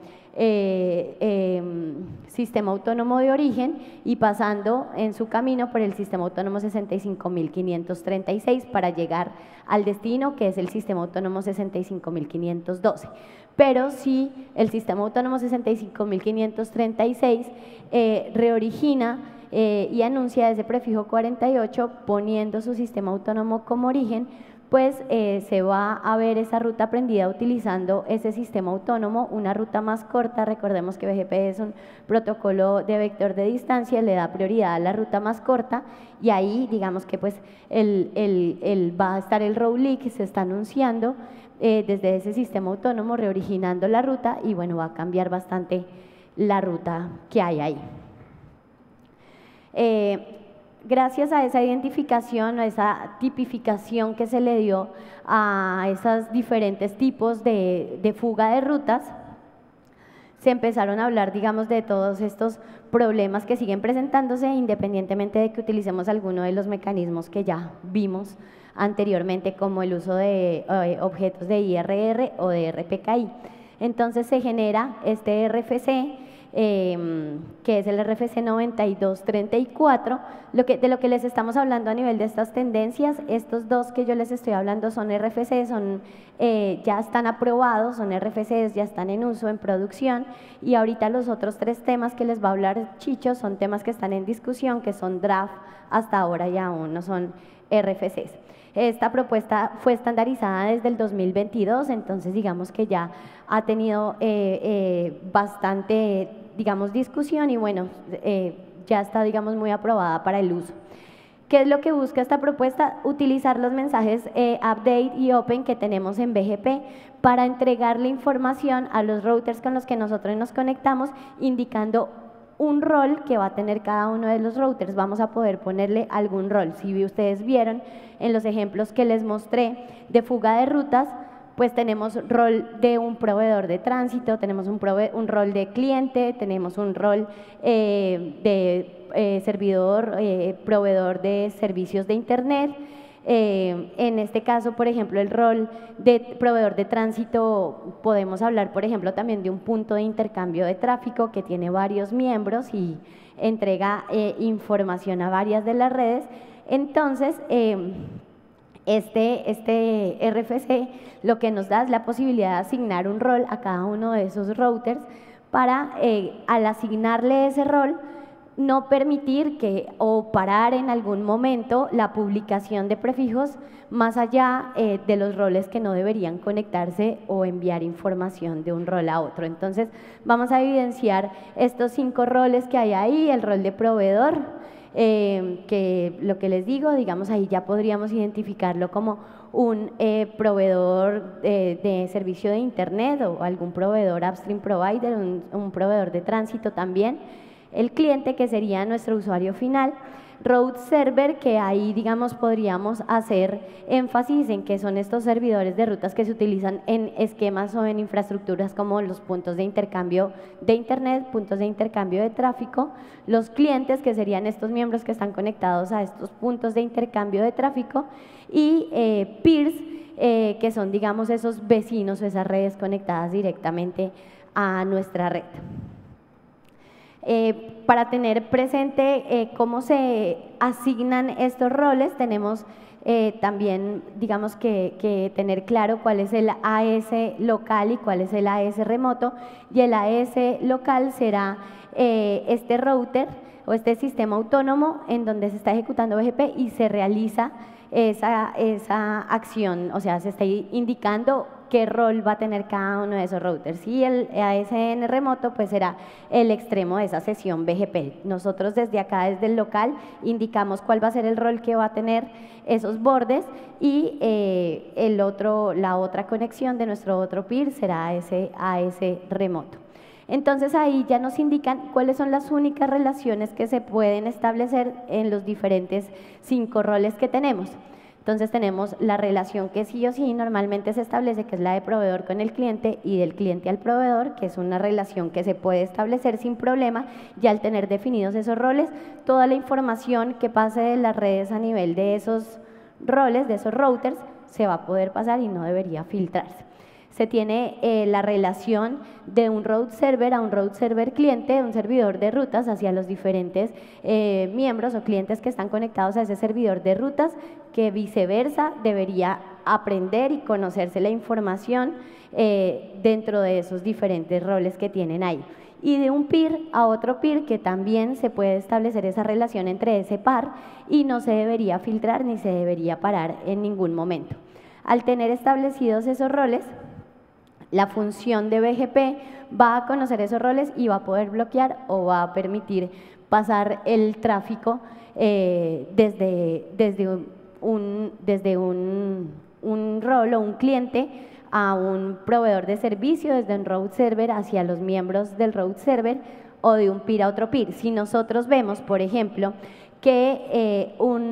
sistema autónomo de origen y pasando en su camino por el sistema autónomo 65536 para llegar al destino que es el sistema autónomo 65512. Pero si el sistema autónomo 65536 reorigina y anuncia ese prefijo 48 poniendo su sistema autónomo como origen, pues se va a ver esa ruta aprendida utilizando ese sistema autónomo, una ruta más corta. Recordemos que BGP es un protocolo de vector de distancia, le da prioridad a la ruta más corta y ahí digamos que pues va a estar el row leak, se está anunciando desde ese sistema autónomo reoriginando la ruta y bueno, va a cambiar bastante la ruta que hay ahí. Gracias a esa identificación, a esa tipificación que se le dio a esos diferentes tipos de fuga de rutas, se empezaron a hablar, digamos, de todos estos problemas que siguen presentándose independientemente de que utilicemos alguno de los mecanismos que ya vimos anteriormente, como el uso de objetos de IRR o de RPKI. Entonces se genera este RFC, que es el RFC 9234. De lo que les estamos hablando a nivel de estas tendencias, estos dos que yo les estoy hablando son RFC, ya están aprobados, son RFCs, ya están en uso, en producción, y ahorita los otros tres temas que les va a hablar Chicho son temas que están en discusión, que son draft hasta ahora y aún no son RFCs. Esta propuesta fue estandarizada desde el 2022, entonces digamos que ya ha tenido bastante, digamos, discusión y bueno, ya está, digamos, muy aprobada para el uso. ¿Qué es lo que busca esta propuesta? Utilizar los mensajes update y open que tenemos en BGP para entregarle información a los routers con los que nosotros nos conectamos, indicando un rol que va a tener cada uno de los routers. Vamos a poder ponerle algún rol. Si ustedes vieron en los ejemplos que les mostré de fuga de rutas, pues tenemos rol de un proveedor de tránsito, tenemos un rol de cliente, tenemos un rol de servidor, proveedor de servicios de internet. En este caso, por ejemplo, el rol de proveedor de tránsito, podemos hablar, por ejemplo, también de un punto de intercambio de tráfico que tiene varios miembros y entrega información a varias de las redes. Entonces, este RFC lo que nos da es la posibilidad de asignar un rol a cada uno de esos routers para, al asignarle ese rol, no permitir o parar en algún momento la publicación de prefijos más allá de los roles que no deberían conectarse o enviar información de un rol a otro. Entonces vamos a evidenciar estos 5 roles que hay ahí, el rol de proveedor, que lo que les digo, digamos ahí ya podríamos identificarlo como un proveedor de servicio de internet o algún proveedor upstream provider, un proveedor de tránsito también. El cliente, que sería nuestro usuario final, route server, que ahí, digamos, podríamos hacer énfasis en que son estos servidores de rutas que se utilizan en esquemas o en infraestructuras como los puntos de intercambio de Internet, puntos de intercambio de tráfico, los clientes, que serían estos miembros que están conectados a estos puntos de intercambio de tráfico, y peers, que son, digamos, esos vecinos o esas redes conectadas directamente a nuestra red. Para tener presente cómo se asignan estos roles, tenemos también, digamos, que tener claro cuál es el AS local y cuál es el AS remoto, y el AS local será este router o este sistema autónomo en donde se está ejecutando BGP y se realiza esa acción, o sea, se está indicando qué rol va a tener cada uno de esos routers. Y el ASN remoto pues será el extremo de esa sesión BGP. Nosotros desde acá, desde el local, indicamos cuál va a ser el rol que va a tener esos bordes, y la otra conexión de nuestro otro peer será ese AS remoto. Entonces ahí ya nos indican cuáles son las únicas relaciones que se pueden establecer en los diferentes 5 roles que tenemos. Entonces tenemos la relación que sí o sí normalmente se establece, que es la de proveedor con el cliente y del cliente al proveedor, que es una relación que se puede establecer sin problema, y al tener definidos esos roles, toda la información que pase de las redes a nivel de esos roles, de esos routers, se va a poder pasar y no debería filtrarse. Se tiene la relación de un route server a un route server cliente, de un servidor de rutas hacia los diferentes miembros o clientes que están conectados a ese servidor de rutas, que viceversa debería aprender y conocerse la información dentro de esos diferentes roles que tienen ahí. Y de un peer a otro peer, que también se puede establecer esa relación entre ese par y no se debería filtrar ni se debería parar en ningún momento. Al tener establecidos esos roles, la función de BGP va a conocer esos roles y va a poder bloquear o va a permitir pasar el tráfico desde un rol o un cliente a un proveedor de servicio, desde un route server hacia los miembros del route server, o de un peer a otro peer. Si nosotros vemos, por ejemplo, que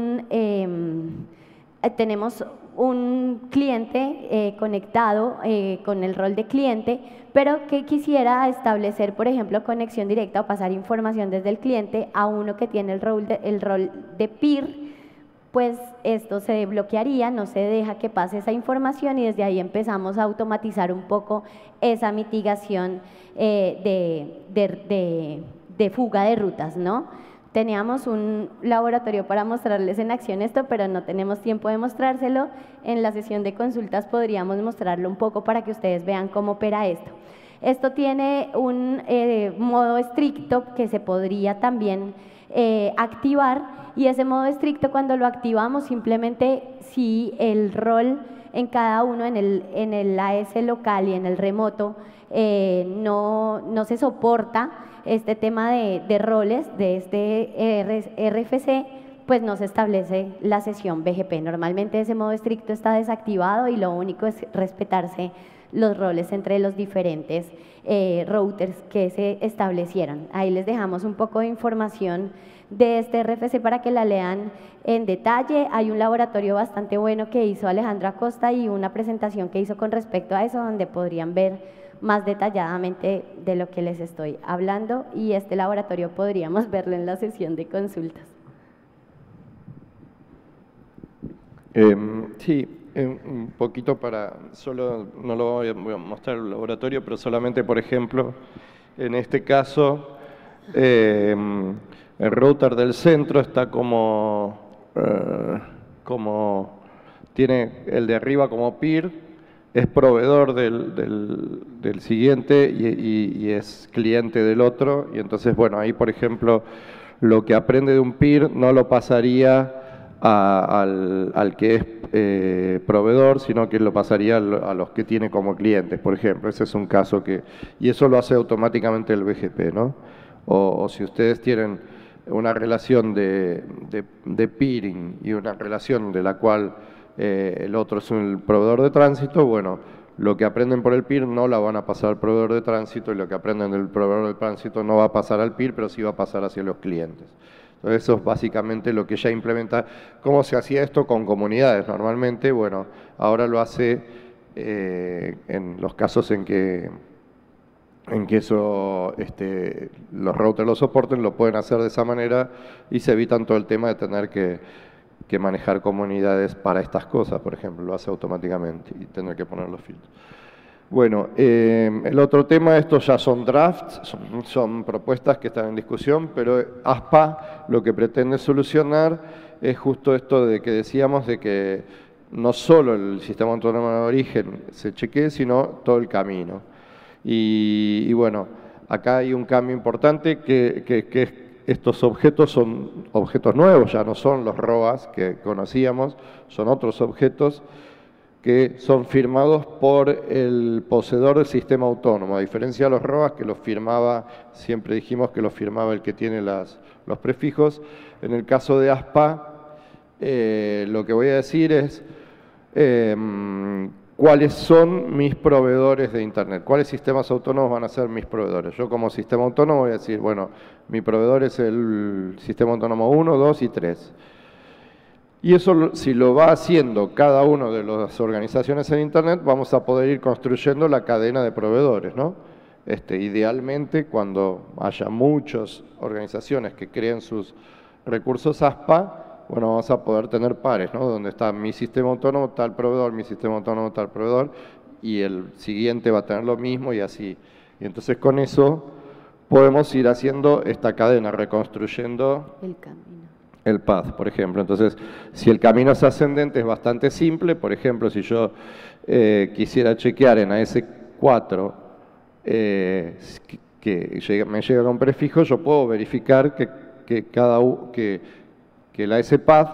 tenemos un cliente conectado con el rol de cliente, pero que quisiera establecer, por ejemplo, conexión directa o pasar información desde el cliente a uno que tiene el rol de peer, pues esto se bloquearía, no se deja que pase esa información, y desde ahí empezamos a automatizar un poco esa mitigación de fuga de rutas, ¿no? Teníamos un laboratorio para mostrarles en acción esto, pero no tenemos tiempo de mostrárselo. En la sesión de consultas podríamos mostrarlo un poco para que ustedes vean cómo opera esto. Esto tiene un modo estricto que se podría también activar, y ese modo estricto, cuando lo activamos, simplemente si el rol en cada uno, en el AS local y en el remoto, no se soporta este tema de roles de este RFC, pues no se establece la sesión BGP. Normalmente ese modo estricto está desactivado y lo único es respetarse los roles entre los diferentes routers que se establecieron. Ahí les dejamos un poco de información de este RFC para que la lean en detalle. Hay un laboratorio bastante bueno que hizo Alejandro Acosta y una presentación que hizo con respecto a eso, donde podrían ver más detalladamente de lo que les estoy hablando, y este laboratorio podríamos verlo en la sesión de consultas.
Sí, un poquito solo no lo voy a mostrar el laboratorio, pero solamente, por ejemplo, en este caso, el router del centro está tiene el de arriba como peer, es proveedor del siguiente y es cliente del otro, y entonces, bueno, ahí, por ejemplo, lo que aprende de un peer no lo pasaría al que es proveedor, sino que lo pasaría a los que tiene como clientes, por ejemplo. Ese es un caso y eso lo hace automáticamente el BGP, ¿no? O si ustedes tienen una relación de peering y una relación de la cual el otro es el proveedor de tránsito, bueno, lo que aprenden por el peer no la van a pasar al proveedor de tránsito, y lo que aprenden del proveedor de tránsito no va a pasar al peer, pero sí va a pasar hacia los clientes. Entonces eso es básicamente lo que ya implementa. ¿Cómo se hacía esto con comunidades? Normalmente, bueno, ahora lo hace en los casos en que eso los routers lo soporten, lo pueden hacer de esa manera y se evitan todo el tema de tener que manejar comunidades para estas cosas, por ejemplo, lo hace automáticamente y tener que poner los filtros. Bueno, el otro tema, estos ya son drafts, son propuestas que están en discusión, pero ASPA lo que pretende solucionar es justo esto de que decíamos de que no solo el sistema autónomo de origen se chequee, sino todo el camino. Y bueno, acá hay un cambio importante que estos objetos son objetos nuevos, ya no son los ROAS que conocíamos, son otros objetos que son firmados por el poseedor del sistema autónomo, a diferencia de los ROAS que los firmaba, siempre dijimos que los firmaba el que tiene los prefijos. En el caso de ASPA, lo que voy a decir es cuáles son mis proveedores de Internet, cuáles sistemas autónomos van a ser mis proveedores. Yo como sistema autónomo voy a decir, bueno, mi proveedor es el sistema autónomo 1, 2 y 3. Y eso, si lo va haciendo cada una de las organizaciones en Internet, vamos a poder ir construyendo la cadena de proveedores, ¿no? Idealmente, cuando haya muchas organizaciones que creen sus recursos ASPA, bueno, vamos a poder tener pares, ¿no? Donde está mi sistema autónomo, tal proveedor, mi sistema autónomo, tal proveedor, y el siguiente va a tener lo mismo y así. Y entonces con eso podemos ir haciendo esta cadena, reconstruyendo el camino. El path, por ejemplo. Entonces, si el camino es ascendente es bastante simple. Por ejemplo, si yo quisiera chequear en AS4 que me llega con prefijo, yo puedo verificar que la AS-path,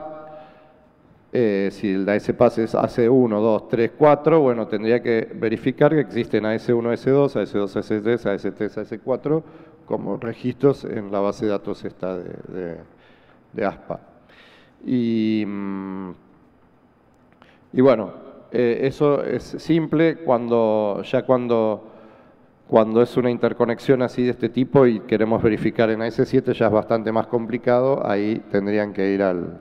si la AS-path es AS1, 2, 3, 4, bueno, tendría que verificar que existen AS1, AS2, AS2, AS3, AS3, AS4 como registros en la base de datos esta de ASPA. Y bueno, eso es simple cuando es una interconexión así de este tipo y queremos verificar en AS7 ya es bastante más complicado, ahí tendrían que ir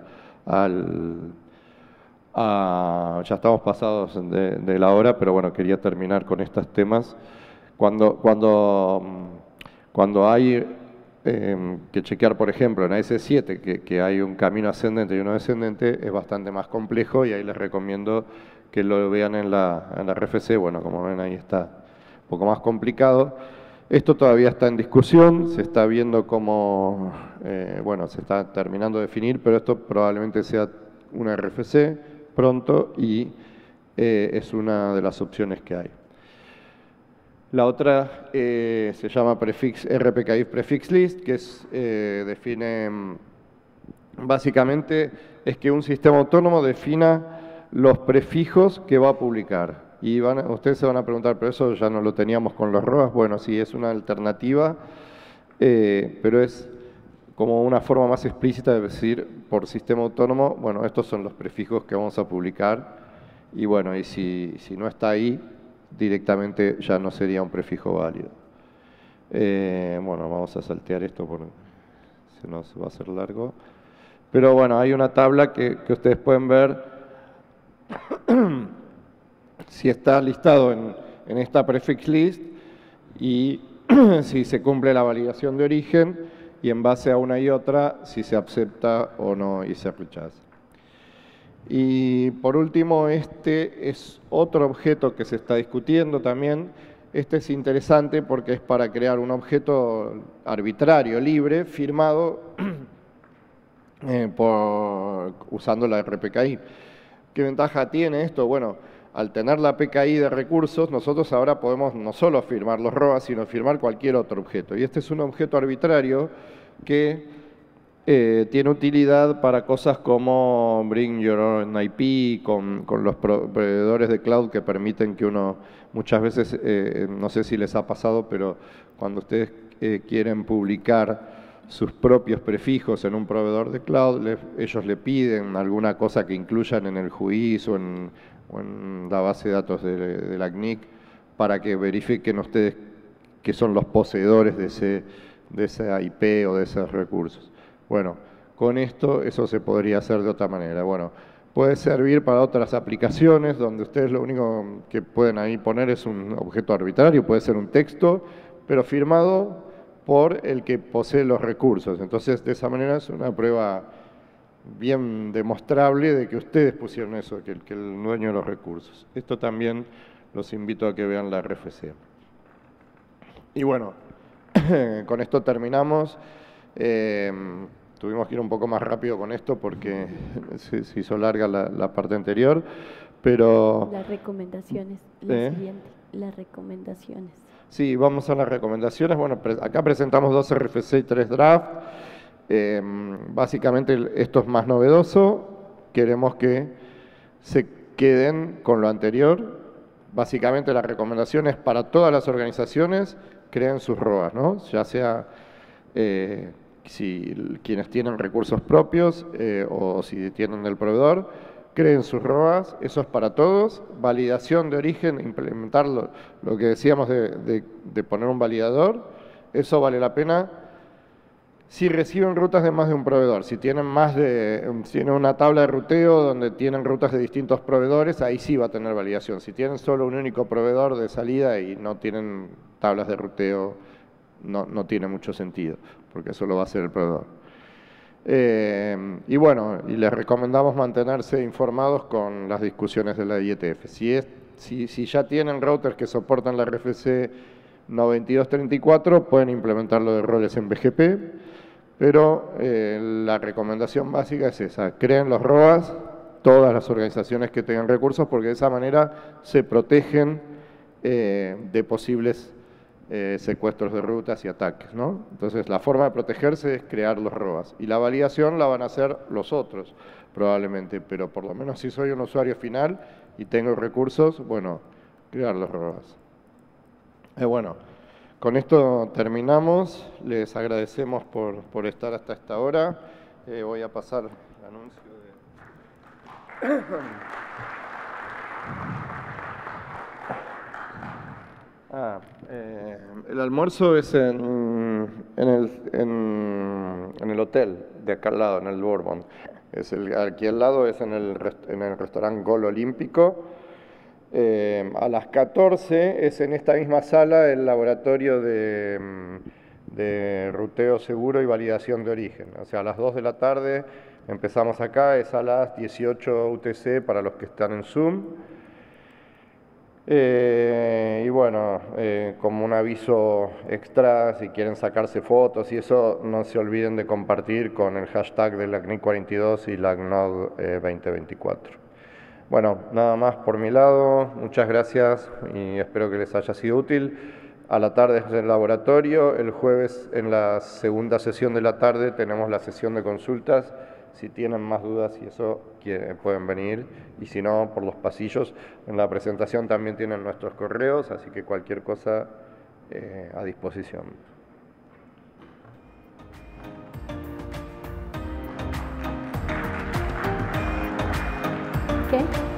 ya estamos pasados de la hora, pero bueno, quería terminar con estos temas. Cuando hay que chequear, por ejemplo, en AS7 que hay un camino ascendente y uno descendente, es bastante más complejo y ahí les recomiendo que lo vean en la RFC. Bueno, como ven ahí está un poco más complicado. Esto todavía está en discusión, se está viendo cómo, bueno, se está terminando de definir, pero esto probablemente sea una RFC pronto y es una de las opciones que hay. La otra se llama RPKI Prefix List, que define, básicamente, es que un sistema autónomo defina los prefijos que va a publicar. Y ustedes se van a preguntar, pero eso ya no lo teníamos con los ROAS. Bueno, sí, es una alternativa, pero es como una forma más explícita de decir por sistema autónomo, bueno, estos son los prefijos que vamos a publicar. Y bueno, y si no está ahí, directamente ya no sería un prefijo válido. Bueno, vamos a saltear esto porque se nos va a hacer largo. Pero bueno, hay una tabla que ustedes pueden ver si está listado en esta prefix list y si se cumple la validación de origen y en base a una y otra si se acepta o no y se rechaza. Y por último, este es otro objeto que se está discutiendo también. Este es interesante porque es para crear un objeto arbitrario, libre, firmado usando la RPKI. ¿Qué ventaja tiene esto? Bueno, al tener la PKI de recursos, nosotros ahora podemos no solo firmar los ROAS, sino firmar cualquier otro objeto. Y este es un objeto arbitrario que tiene utilidad para cosas como Bring Your Own IP, con los proveedores de cloud que permiten que uno, muchas veces, no sé si les ha pasado, pero cuando ustedes quieren publicar sus propios prefijos en un proveedor de cloud, ellos le piden alguna cosa que incluyan en el JUIS o en la base de datos de la CNIC para que verifiquen ustedes que son los poseedores de esa IP o de esos recursos. Bueno, con esto eso se podría hacer de otra manera. Bueno, puede servir para otras aplicaciones donde ustedes lo único que pueden ahí poner es un objeto arbitrario, puede ser un texto, pero firmado por el que posee los recursos. Entonces, de esa manera es una prueba bien demostrable de que ustedes pusieron eso, que el dueño de los recursos. Esto también los invito a que vean la RFC. Y bueno, con esto terminamos. Tuvimos que ir un poco más rápido con esto porque se hizo larga la parte anterior, pero...
Las recomendaciones, la siguiente, las recomendaciones.
Sí, vamos a las recomendaciones. Bueno, acá presentamos 2 RFC y 3 draft. Básicamente esto es más novedoso. Queremos que se queden con lo anterior. Básicamente la recomendación es para todas las organizaciones creen sus ROAS, ¿no? Ya sea si quienes tienen recursos propios o si tienen del proveedor, creen sus ROAS, eso es para todos. Validación de origen, implementar lo que decíamos de poner un validador, eso vale la pena si reciben rutas de más de un proveedor. Si tienen tienen una tabla de ruteo donde tienen rutas de distintos proveedores, ahí sí va a tener validación. Si tienen solo un único proveedor de salida y no tienen tablas de ruteo, no tiene mucho sentido, porque eso lo va a hacer el proveedor. Y bueno, y les recomendamos mantenerse informados con las discusiones de la IETF. Si ya tienen routers que soportan la RFC 9234, pueden implementarlo de roles en BGP, pero la recomendación básica es esa: creen los ROAS todas las organizaciones que tengan recursos, porque de esa manera se protegen de posibles secuestros de rutas y ataques, ¿no? Entonces, la forma de protegerse es crear los ROAS. Y la validación la van a hacer los otros, probablemente, pero por lo menos si soy un usuario final y tengo recursos, bueno, crear los ROAS. Bueno, con esto terminamos. Les agradecemos por estar hasta esta hora. Voy a pasar el anuncio de... el almuerzo es en el hotel de acá al lado, en el Bourbon. Aquí al lado es en el restaurante Gol Olímpico. A las 14 es en esta misma sala el laboratorio de ruteo seguro y validación de origen. O sea, a las 2 de la tarde empezamos acá, es a las 18 UTC para los que están en Zoom. Y bueno, como un aviso extra, si quieren sacarse fotos y eso, no se olviden de compartir con el hashtag de LACNIC 42 y LACNOG 2024. Bueno, nada más por mi lado, muchas gracias y espero que les haya sido útil. A la tarde es el laboratorio, el jueves en la segunda sesión de la tarde tenemos la sesión de consultas. Si tienen más dudas y eso, pueden venir, y si no, por los pasillos. En la presentación también tienen nuestros correos, así que cualquier cosa a disposición.
¿Qué?